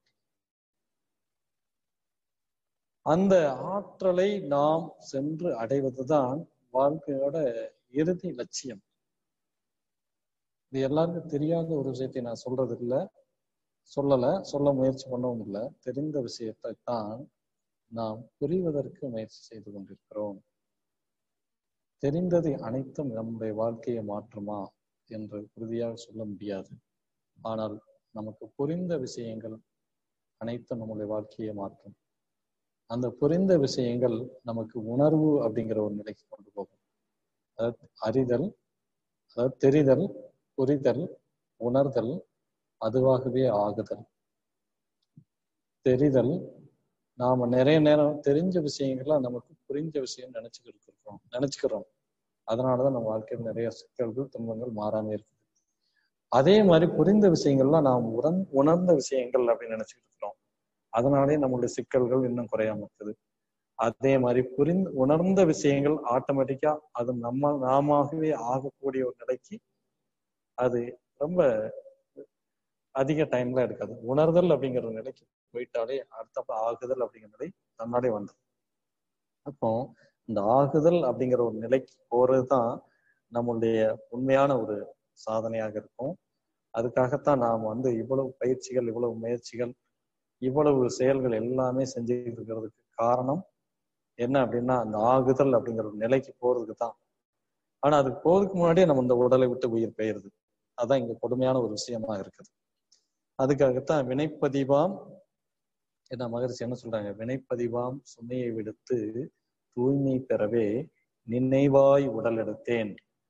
அந்த ஆற்றலை நாம் சென்று அடைவதுதான் வாழ்க்கையோட இறுதி லட்சியம். இது எல்லாருக்கும் தெரியாத ஒரு விஷயத்தை நான் சொல்றது இல்லை, சொல்ல முயற்சி பண்ணவும் இல்லை. தெரிந்த விஷயத்தை தான் நாம் புரிவதற்கு முயற்சி செய்து கொண்டிருக்கிறோம். தெரிந்தது அனைத்தும் நம்முடைய வாழ்க்கையை மாற்றுமா என்று உறுதியாக சொல்ல முடியாது. ஆனால் நமக்கு புரிந்த விஷயங்கள் அனைத்தும் நம்முடைய வாழ்க்கையை மாற்றும். அந்த புரிந்த விஷயங்கள் நமக்கு உணர்வு அப்படிங்கிற ஒரு நிலைக்கு கொண்டு போகும். அதாவது அறிதல், அதாவது தெரிதல், புரிதல், உணர்தல், அதுவாகவே ஆகுதல். தெரிதல், நாம நிறைய நேரம் தெரிஞ்ச விஷயங்கள்லாம் நமக்கு புரிஞ்ச விஷயம் நினைச்சுக்கிறோம். அதனாலதான் நம்ம வாழ்க்கையில் நிறைய சிக்கல்கள் துன்பங்கள் மாறாம இருக்குது. அதே மாதிரி புரிந்த விஷயங்கள்லாம் நாம் உணர்ந்த விஷயங்கள் அப்படின்னு நினைச்சுக்கிட்டு இருக்கிறோம். அதனாலே நம்மளுடைய சிக்கல்கள் இன்னும் குறையாம இருக்குது. அதே மாதிரி உணர்ந்த விஷயங்கள் ஆட்டோமேட்டிக்கா அது நாமவே ஆகக்கூடிய ஒரு நிலைக்கு அது ரொம்ப அதிக டைம்ல எடுக்காது. உணர்தல் அப்படிங்கிற நிலைக்கு போயிட்டாலே அடுத்தப்ப ஆகுதல் அப்படிங்கிற நிலை தன்னாலே வந்துடும். அப்போ இந்த ஆகுதல் அப்படிங்கிற ஒரு நிலைக்கு போறதுதான் நம்மளுடைய உண்மையான ஒரு சாதனையாக இருக்கும். அதுக்காகத்தான் நாம் வந்து இவ்வளவு பயிற்சிகள், இவ்வளவு முயற்சிகள், இவ்வளவு செயல்கள் எல்லாமே செஞ்சுட்டு இருக்கிறதுக்கு காரணம் என்ன அப்படின்னா, அந்த ஆகுதல் அப்படிங்கிற ஒரு நிலைக்கு போறதுக்கு தான். ஆனா அதுக்கு போறதுக்கு முன்னாடியே நம்ம இந்த உடலை விட்டு உயிர் பெயருது. அதான் இங்க கொடுமையான ஒரு விஷயமா இருக்குது. அதுக்காகத்தான் வினைப்பதிவாம் என்ன மகரிஷி என்ன சொல்றாங்க, வினைப்பதிவாம் சுமையை விடுத்து தூய்மை பெறவே நினைவாய் உடல் எடுத்தேன்.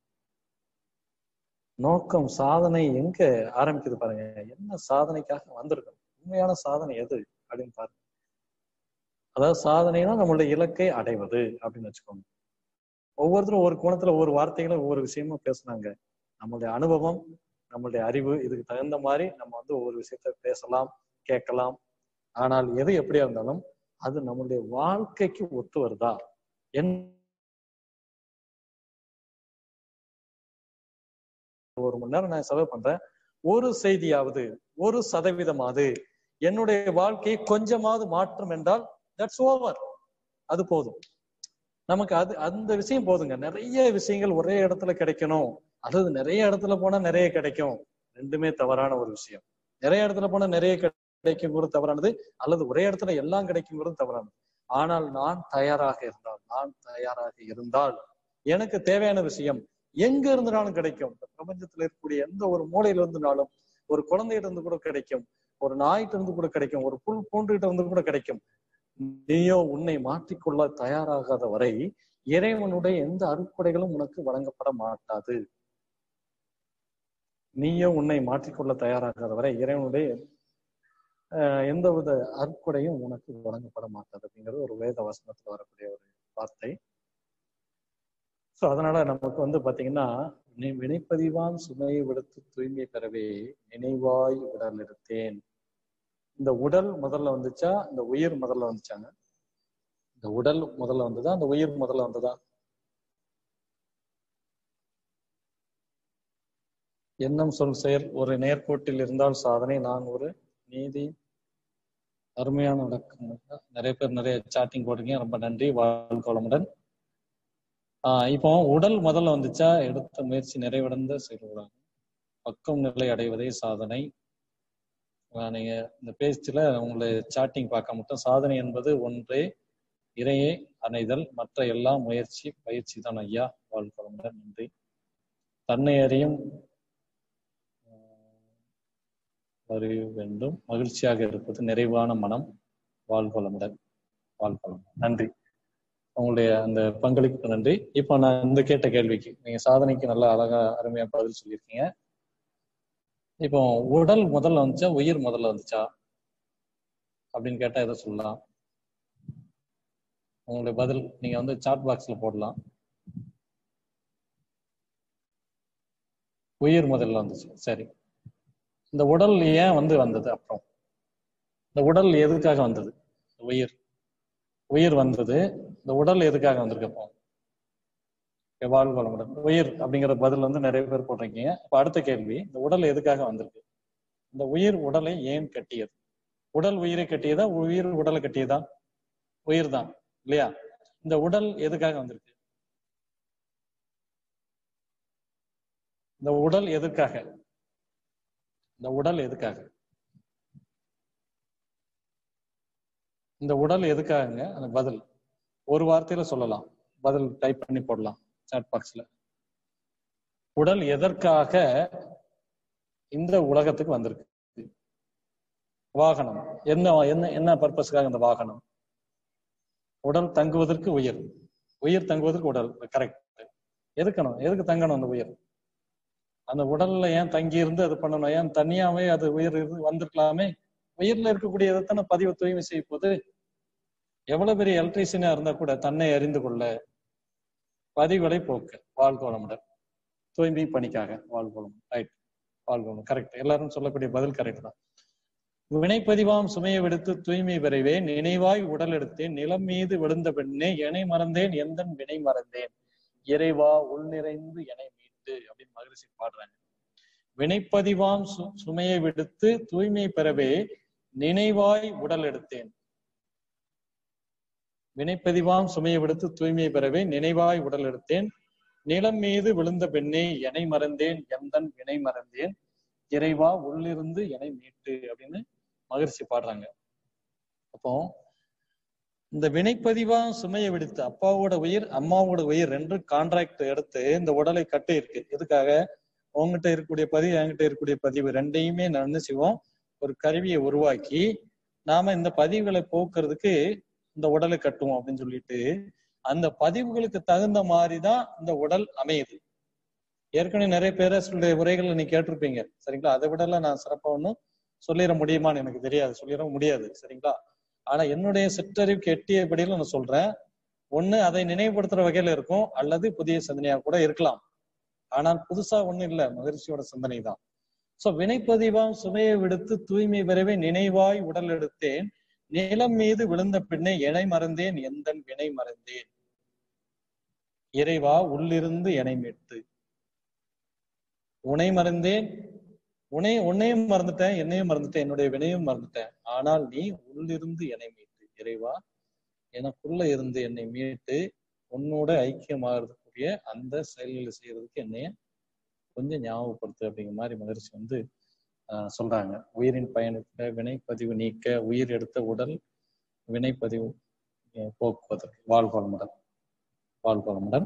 நோக்கம், சாதனை எங்க ஆரம்பிக்குது பாருங்க. என்ன சாதனைக்காக வந்திருக்கோம்? உண்மையான சாதனை எது அப்படின்னு பாருங்க. அதாவது சாதனைனா நம்மளுடைய இலக்கை அடைவது அப்படின்னு வச்சுக்கோங்க. ஒவ்வொருத்தரும் ஒவ்வொரு கோணத்துல ஒவ்வொரு வார்த்தைகளும் ஒவ்வொரு விஷயமும் பேசுனாங்க. நம்மளுடைய அனுபவம், நம்மளுடைய அறிவு, இதுக்கு தகுந்த மாதிரி நம்ம வந்து ஒவ்வொரு விஷயத்த பேசலாம், கேட்கலாம். ஆனால் எது எப்படியா இருந்தாலும் அது நம்மளுடைய வாழ்க்கைக்கு ஒத்து வருதா? ஒரு மணி நேரம் நான் செலவு பண்றேன், ஒரு செய்தியாவது 1% என்னுடைய வாழ்க்கையை கொஞ்சமாவது மாற்றும் என்றால் தட்ஸ் ஓவர். அது போதும் நமக்கு. அந்த விஷயம் போதுங்க. நிறைய விஷயங்கள் ஒரே இடத்துல கிடைக்கணும், அல்லது நிறைய இடத்துல போனா நிறைய கிடைக்கும், ரெண்டுமே தவறான ஒரு விஷயம். நிறைய இடத்துல போனா நிறைய கிடைக்குங்கிறது தவறானது, அல்லது ஒரே இடத்துல எல்லாம் கிடைக்குங்கிறது தவறானது. ஆனால் நான் தயாராக இருந்தால் எனக்கு தேவையான விஷயம் எங்க இருந்துனாலும் கிடைக்கும். இந்த பிரபஞ்சத்துல இருக்கக்கூடிய எந்த ஒரு மூலையில இருந்துனாலும், ஒரு குழந்தைகிட்ட இருந்து கூட கிடைக்கும், ஒரு நாய்கிட்ட இருந்து கூட கிடைக்கும், ஒரு புல் பூண்டுகிட்ட இருந்து கூட கிடைக்கும். நீயோ உன்னை மாற்றிக்கொள்ள தயாராகாத வரை இறைவனுடைய எந்த அருட்கொடைகளும் உனக்கு வழங்கப்பட மாட்டாது. நீயோ உன்னை மாற்றிக்கொள்ள தயாராகாத வரை இறைவனுடைய எந்த வித அருட்கொடையும் உனக்கு வழங்கப்பட மாட்டாது அப்படிங்கிறது ஒரு வேத வசனத்துல வரக்கூடிய ஒரு வார்த்தை. ஸோ அதனால நமக்கு பாத்தீங்கன்னா, வினைப்பதிவான் சுமையை விடுத்து தூய்மை பெறவே நினைவாய் உடல் எடுத்தேன். இந்த உடல் முதல்ல வந்துச்சா, இந்த உயிர் முதல்ல வந்துச்சாங்க? இந்த உடல் முதல்ல வந்ததா, அந்த உயிர் முதல்ல வந்ததா? எண்ணம் சொல் செயல் ஒரு நேர்கோட்டில் இருந்தால் சாதனை, நான் ஒரு நீதி. அருமையான விளக்கம். நிறைய பேர் நிறைய சாட்டிங் போடுறீங்க, ரொம்ப நன்றி. வாழ்க வளமுடன். இப்போ உடல் முதல்ல வந்துச்சா, எடுத்த முயற்சி நிறைவடைந்த செயல்களாகும். பக்கம் நிலை அடைவதே சாதனை. நீங்க இந்த பேஜ்ல உங்களை சாட்டிங் பார்க்க மட்டும், சாதனை என்பது ஒன்றே, இறையே அணைதல், மற்ற எல்லா பயிற்சி தான் ஐயா. வாழ்க வளமுடன், நன்றி. தன்னை அறியும் அறிய வேண்டும், மகிழ்ச்சியாக இருப்பது நிறைவான மனம். வாழ்க வளமுடன், வாழ்க வளமுடன், நன்றி. உங்களுடைய அந்த பங்களிப்புக்கு நன்றி. இப்போ நான் கேட்ட கேள்விக்கு நீங்க சாதனைக்கு நல்லா அழகா அருமையா பதில் சொல்லியிருக்கீங்க. இப்போ உடல் முதல்ல வந்துச்சா, உயிர் முதல்ல வந்துச்சா அப்படின்னு கேட்டா எதை சொல்லலாம்? உங்களுடைய பதில் நீங்க சாட் பாக்ஸ்ல போடலாம். உயிர் முதல்ல வந்துச்சு, சரி. இந்த உடல் ஏன் வந்தது? அப்புறம் இந்த உடல் எதுக்காக வந்தது? உயிர் வந்தது. இந்த உடல் எதுக்காக வந்திருக்கு? அப்போ வாழ்க வளமுடன். உயிர் அப்படிங்கிற பதில் நிறைய பேர் போட்டிருக்கீங்க. இப்ப அடுத்த கேள்வி, இந்த உடல் எதுக்காக வந்திருக்கு? இந்த உயிர் உடலை ஏன் கட்டியது? உடல் உயிரை கட்டியதா, உயிர் உடலை கட்டியதா? உயிர் தான் இல்லையா? இந்த உடல் எதுக்காக வந்திருக்கு? இந்த உடல் எதுக்காக? இந்த உடல் எதுக்காக? இந்த உடல் எதுக்காகங்க? அந்த பதில் ஒரு வார்த்தையில சொல்லலாம், பதில் டைப் பண்ணி போடலாம் சாட் பாக்ஸ்ல. உடல் எதற்காக இந்த உலகத்துக்கு வந்திருக்கு? வாகனம் என்ன என்ன என்ன பர்பஸ்க்காக இந்த வாகனம்? உடல் தங்குவதற்கு உயிர், உயிர் தங்குவதற்கு உடல். கரெக்ட். எதுக்கு தங்கணும் அந்த உயிர்? அந்த உடல்ல ஏன் தங்கி இருந்து அது பண்ணணும்? ஏன் தனியாவே அது உயிர் வந்திருக்கலாமே? உயிர்ல இருக்கக்கூடிய எதைத்தானே பதிவு தூய்மை செய்ய போது. எவ்வளவு பெரிய எலக்ட்ரீசியனா இருந்தா கூட தன்னை அறிந்து கொள்ள, பதிவுகளை போக்க. வாழ்க வளமுடன். தூய்மை பணிக்காக. வாழ்க வளமுடன். ரைட், வாழ்க வளமுடன். கரெக்ட். எல்லாரும் சொல்லக்கூடிய பதில் கரெக்ட் தான். வினைப்பதிவாம் சுமையை விடுத்து தூய்மை பெறவே நினைவாய் உடல் எடுத்தேன், நிலம் மீது விழுந்த பெண்ணே எனை மறந்தேன், எந்தன் வினை மறந்தேன், இறைவா உள் நிறைந்து எனை மீட்டு அப்படின்னு மகிழ்ச்சி பாடுறாங்க. வினைப்பதிவாம் சுமையை விடுத்து தூய்மை பெறவே நினைவாய் உடல் எடுத்தேன். வினைப்பதிவாம் சுமையை விடுத்து தூய்மை பெறவே நினைவாய் உடல் எடுத்தேன், நிலம் மீது விழுந்த பெண்ணே எனை மறந்தேன், எந்தன் வினை மறந்தேன், இறைவா உள்ளிருந்து எனை மீட்டு அப்படின்னு மகிழ்ச்சி பாடுறாங்க. அப்போ இந்த வினைப்பதிவா சுமையை விடுத்து அப்பாவோட உயிர் அம்மாவோட உயிர் ரெண்டு கான்ட்ராக்ட் எடுத்து இந்த உடலை கட்டி இருக்கு. எதுக்காக? உங்ககிட்ட இருக்கக்கூடிய பதிவு, என்கிட்ட இருக்கக்கூடிய பதிவு ரெண்டையுமே நான் என்ன செய்வோம், ஒரு கருவியை உருவாக்கி நாம இந்த பதிவுகளை போக்குறதுக்கு இந்த உடலை கட்டுவோம் அப்படின்னு சொல்லிட்டு அந்த பதிவுகளுக்கு தகுந்த மாதிரிதான் இந்த உடல் அமையுது. ஏற்கனவே நிறைய பேரரசுடைய உரைகளை நீ கேட்டிருப்பீங்க, சரிங்களா? அதை விட நான் சிறப்பா ஒன்றும் சொல்லிட முடியுமான்னு எனக்கு தெரியாது, சொல்லிட முடியாது, சரிங்களா? ஆனா என்னுடைய சிற்றறிவுக்கு எட்டியபடியில நான் சொல்றேன். ஒண்ணு அதை நினைவுபடுத்துற வகையில இருக்கும், அல்லது புதிய சிந்தனையா கூட இருக்கலாம். ஆனால் புதுசா ஒண்ணும் இல்லை, மகிழ்ச்சியோட சிந்தனை தான். சோ வினைப்பதிவாம் சுமையை விடுத்து தூய்மை பெறவே நினைவாய் உடல் எடுத்தேன், நிலம் மீது விழுந்த பின்னே எனை மறந்தேன், எந்தன் வினை மறந்தேன், இறைவா உள்ளிருந்து எனை மீட்டு. உனை மறந்தேன், உன்னையும் மறந்துட்டேன், என்னையும் மறந்துட்டேன், என்னுடைய வினையும் மறந்துட்டேன். ஆனால் நீ உள்ளிருந்து என்னை மீட்டு, இறைவா எனக்குள்ள இருந்து என்னை மீட்டு உன்னோட ஐக்கியமாகக்கூடிய அந்த செயல்களை செய்யறதுக்கு என்னைய கொஞ்சம் ஞாபகப்படுத்து அப்படிங்கிற மாதிரி மகிழ்ச்சி சொல்றாங்க. உயிரின் பயனுக்க வினைப்பதிவு நீக்க உயிர் எடுத்த உடல் வினைப்பதிவு போக்குவதற்கு. வாழ்வளமுடன், வாழ்வளமுடன்.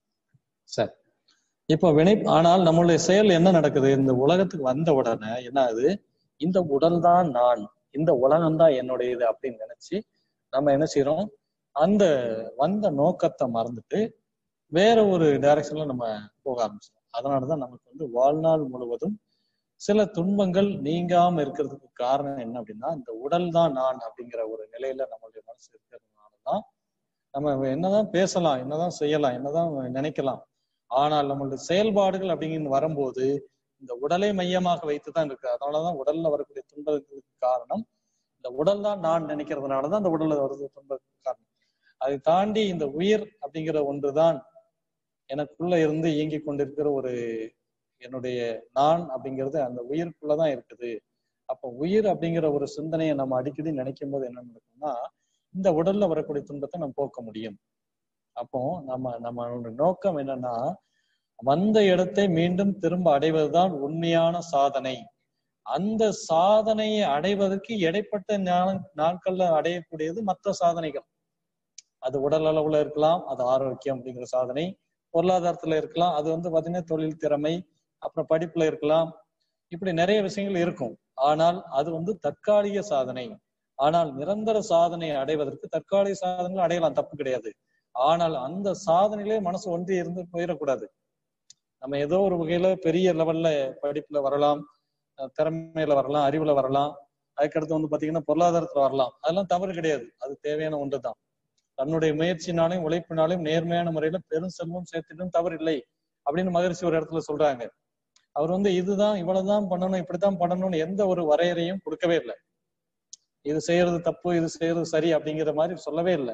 சரி, இப்போ ஆனால் நம்மளுடைய செயல் என்ன நடக்குது? இந்த உலகத்துக்கு வந்த உடனே என்ன ஆகுது? இந்த உடல் தான் நான், இந்த உலகம்தான் என்னுடையது அப்படின்னு நினைச்சு நம்ம என்ன செய்யறோம்? அந்த வந்த நோக்கத்தை மறந்துட்டு வேற ஒரு டைரக்ஷன்ல நம்ம போக ஆரம்பிச்சோம். அதனாலதான் நமக்கு வாழ்நாள் முழுவதும் சில துன்பங்கள் நீங்காம இருக்கிறதுக்கு காரணம் என்ன அப்படின்னா, இந்த உடல் தான் நான் அப்படிங்கிற ஒரு நிலையில நம்மளுடைய மனசு இருக்கிறதுனாலதான் நம்ம என்னதான் பேசலாம், என்னதான் செய்யலாம், என்னதான் நினைக்கலாம், ஆனால் நம்மளுடைய செயல்பாடுகள் அப்படிங்கிறது வரும்போது இந்த உடலை மையமாக வைத்துதான் இருக்கு. அதனாலதான் உடல்ல வரக்கூடிய துன்பங்களுக்கு காரணம் இந்த உடல் தான் நான் நினைக்கிறதுனாலதான் இந்த உடல்ல வருது துன்பத்துக்கு காரணம். அதை தாண்டி இந்த உயிர் அப்படிங்கிற ஒன்றுதான் எனக்குள்ள இருந்து இயங்கி கொண்டிருக்கிற ஒரு என்னுடைய நான் அப்படிங்கிறது அந்த உயிருக்குள்ளதான் இருக்குது. அப்போ உயிர் அப்படிங்கிற ஒரு சிந்தனையை நம்ம அடிக்கடி நினைக்கும் போது என்ன நடக்கும்னா, இந்த உடல்ல வரக்கூடிய துன்பத்தை நம்ம போக்க முடியும். அப்போ நம்மளோட நோக்கம் என்னன்னா, வந்த இடத்தை மீண்டும் திரும்ப அடைவதுதான் உண்மையான சாதனை. அந்த சாதனையை அடைவதற்கு இடைப்பட்ட நாட்கள்ல அடையக்கூடியது மற்ற சாதனைகள். அது உடல் அளவுல இருக்கலாம், அது ஆரோக்கியம் அப்படிங்கிற சாதனை. பொருளாதாரத்துல இருக்கலாம், அது பாத்தீங்கன்னா தொழில் திறமை, அப்புறம் படிப்புல இருக்கலாம். இப்படி நிறைய விஷயங்கள் இருக்கும். ஆனால் அது தற்காலிக சாதனை. ஆனால் நிரந்தர சாதனை அடைவதற்கு தற்காலிக சாதனைகள் அடையலாம், தப்பு கிடையாது. ஆனால் அந்த சாதனையிலே மனசு ஒன்றி இருந்து போயிடக்கூடாது. நம்ம ஏதோ ஒரு வகையில பெரிய லெவல்ல படிப்புல வரலாம், திறமையில வரலாம், அறிவுல வரலாம், அதுக்கடுத்து பாத்தீங்கன்னா பொருளாதாரத்துல வரலாம். அதெல்லாம் தவறு கிடையாது, அது தேவையான ஒன்றுதான். தன்னுடைய முயற்சினாலையும் உழைப்பினாலையும் நேர்மையான முறையில பெரும் செல்வம் சேர்த்துட்டும் தவறு இல்லை அப்படின்னு மகரிஷி ஒரு இடத்துல சொல்றாங்க. அவர் இதுதான் இவ்வளவுதான் பண்ணணும், இப்படித்தான் பண்ணணும்னு எந்த ஒரு வரையறையும் கொடுக்கவே இல்லை. இது செய்யறது தப்பு, இது செய்யறது சரி அப்படிங்கிற மாதிரி சொல்லவே இல்லை.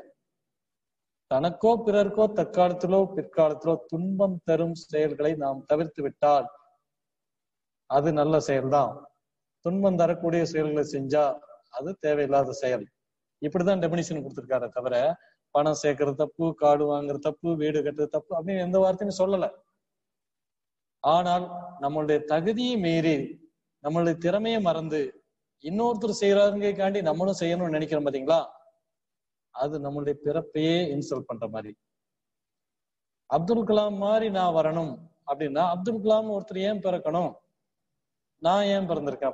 தனக்கோ பிறர்க்கோ தற்காலத்திலோ பிற்காலத்திலோ துன்பம் தரும் செயல்களை நாம் தவிர்த்து விட்டால் அது நல்ல செயல்தான். துன்பம் தரக்கூடிய செயல்களை செஞ்சா அது தேவையில்லாத செயல். இப்படிதான் டெபினிஷன் கொடுத்திருக்காரு தவிர பணம் சேர்க்கறது தப்பு, காடு வாங்குறது தப்பு, வீடு கட்டுறது தப்பு அப்படின்னு எந்த வார்த்தையும் சொல்லல. ஆனால் நம்மளுடைய தகுதியை மீறி நம்மளுடைய திறமையை மறந்து இன்னொருத்தர் செய்யறாருங்காண்டி நம்மளும் செய்யணும்னு நினைக்கிறோம் பாத்தீங்களா, அது நம்மளுடைய பிறப்பையே இன்சல்ட் பண்ற மாதிரி. அப்துல் கலாம் மாதிரி நான் வரணும் அப்படின்னா அப்துல் கலாம் ஒருத்தர் ஏன் பிறக்கணும்? நான் ஏன் பிறந்திருக்கேன்?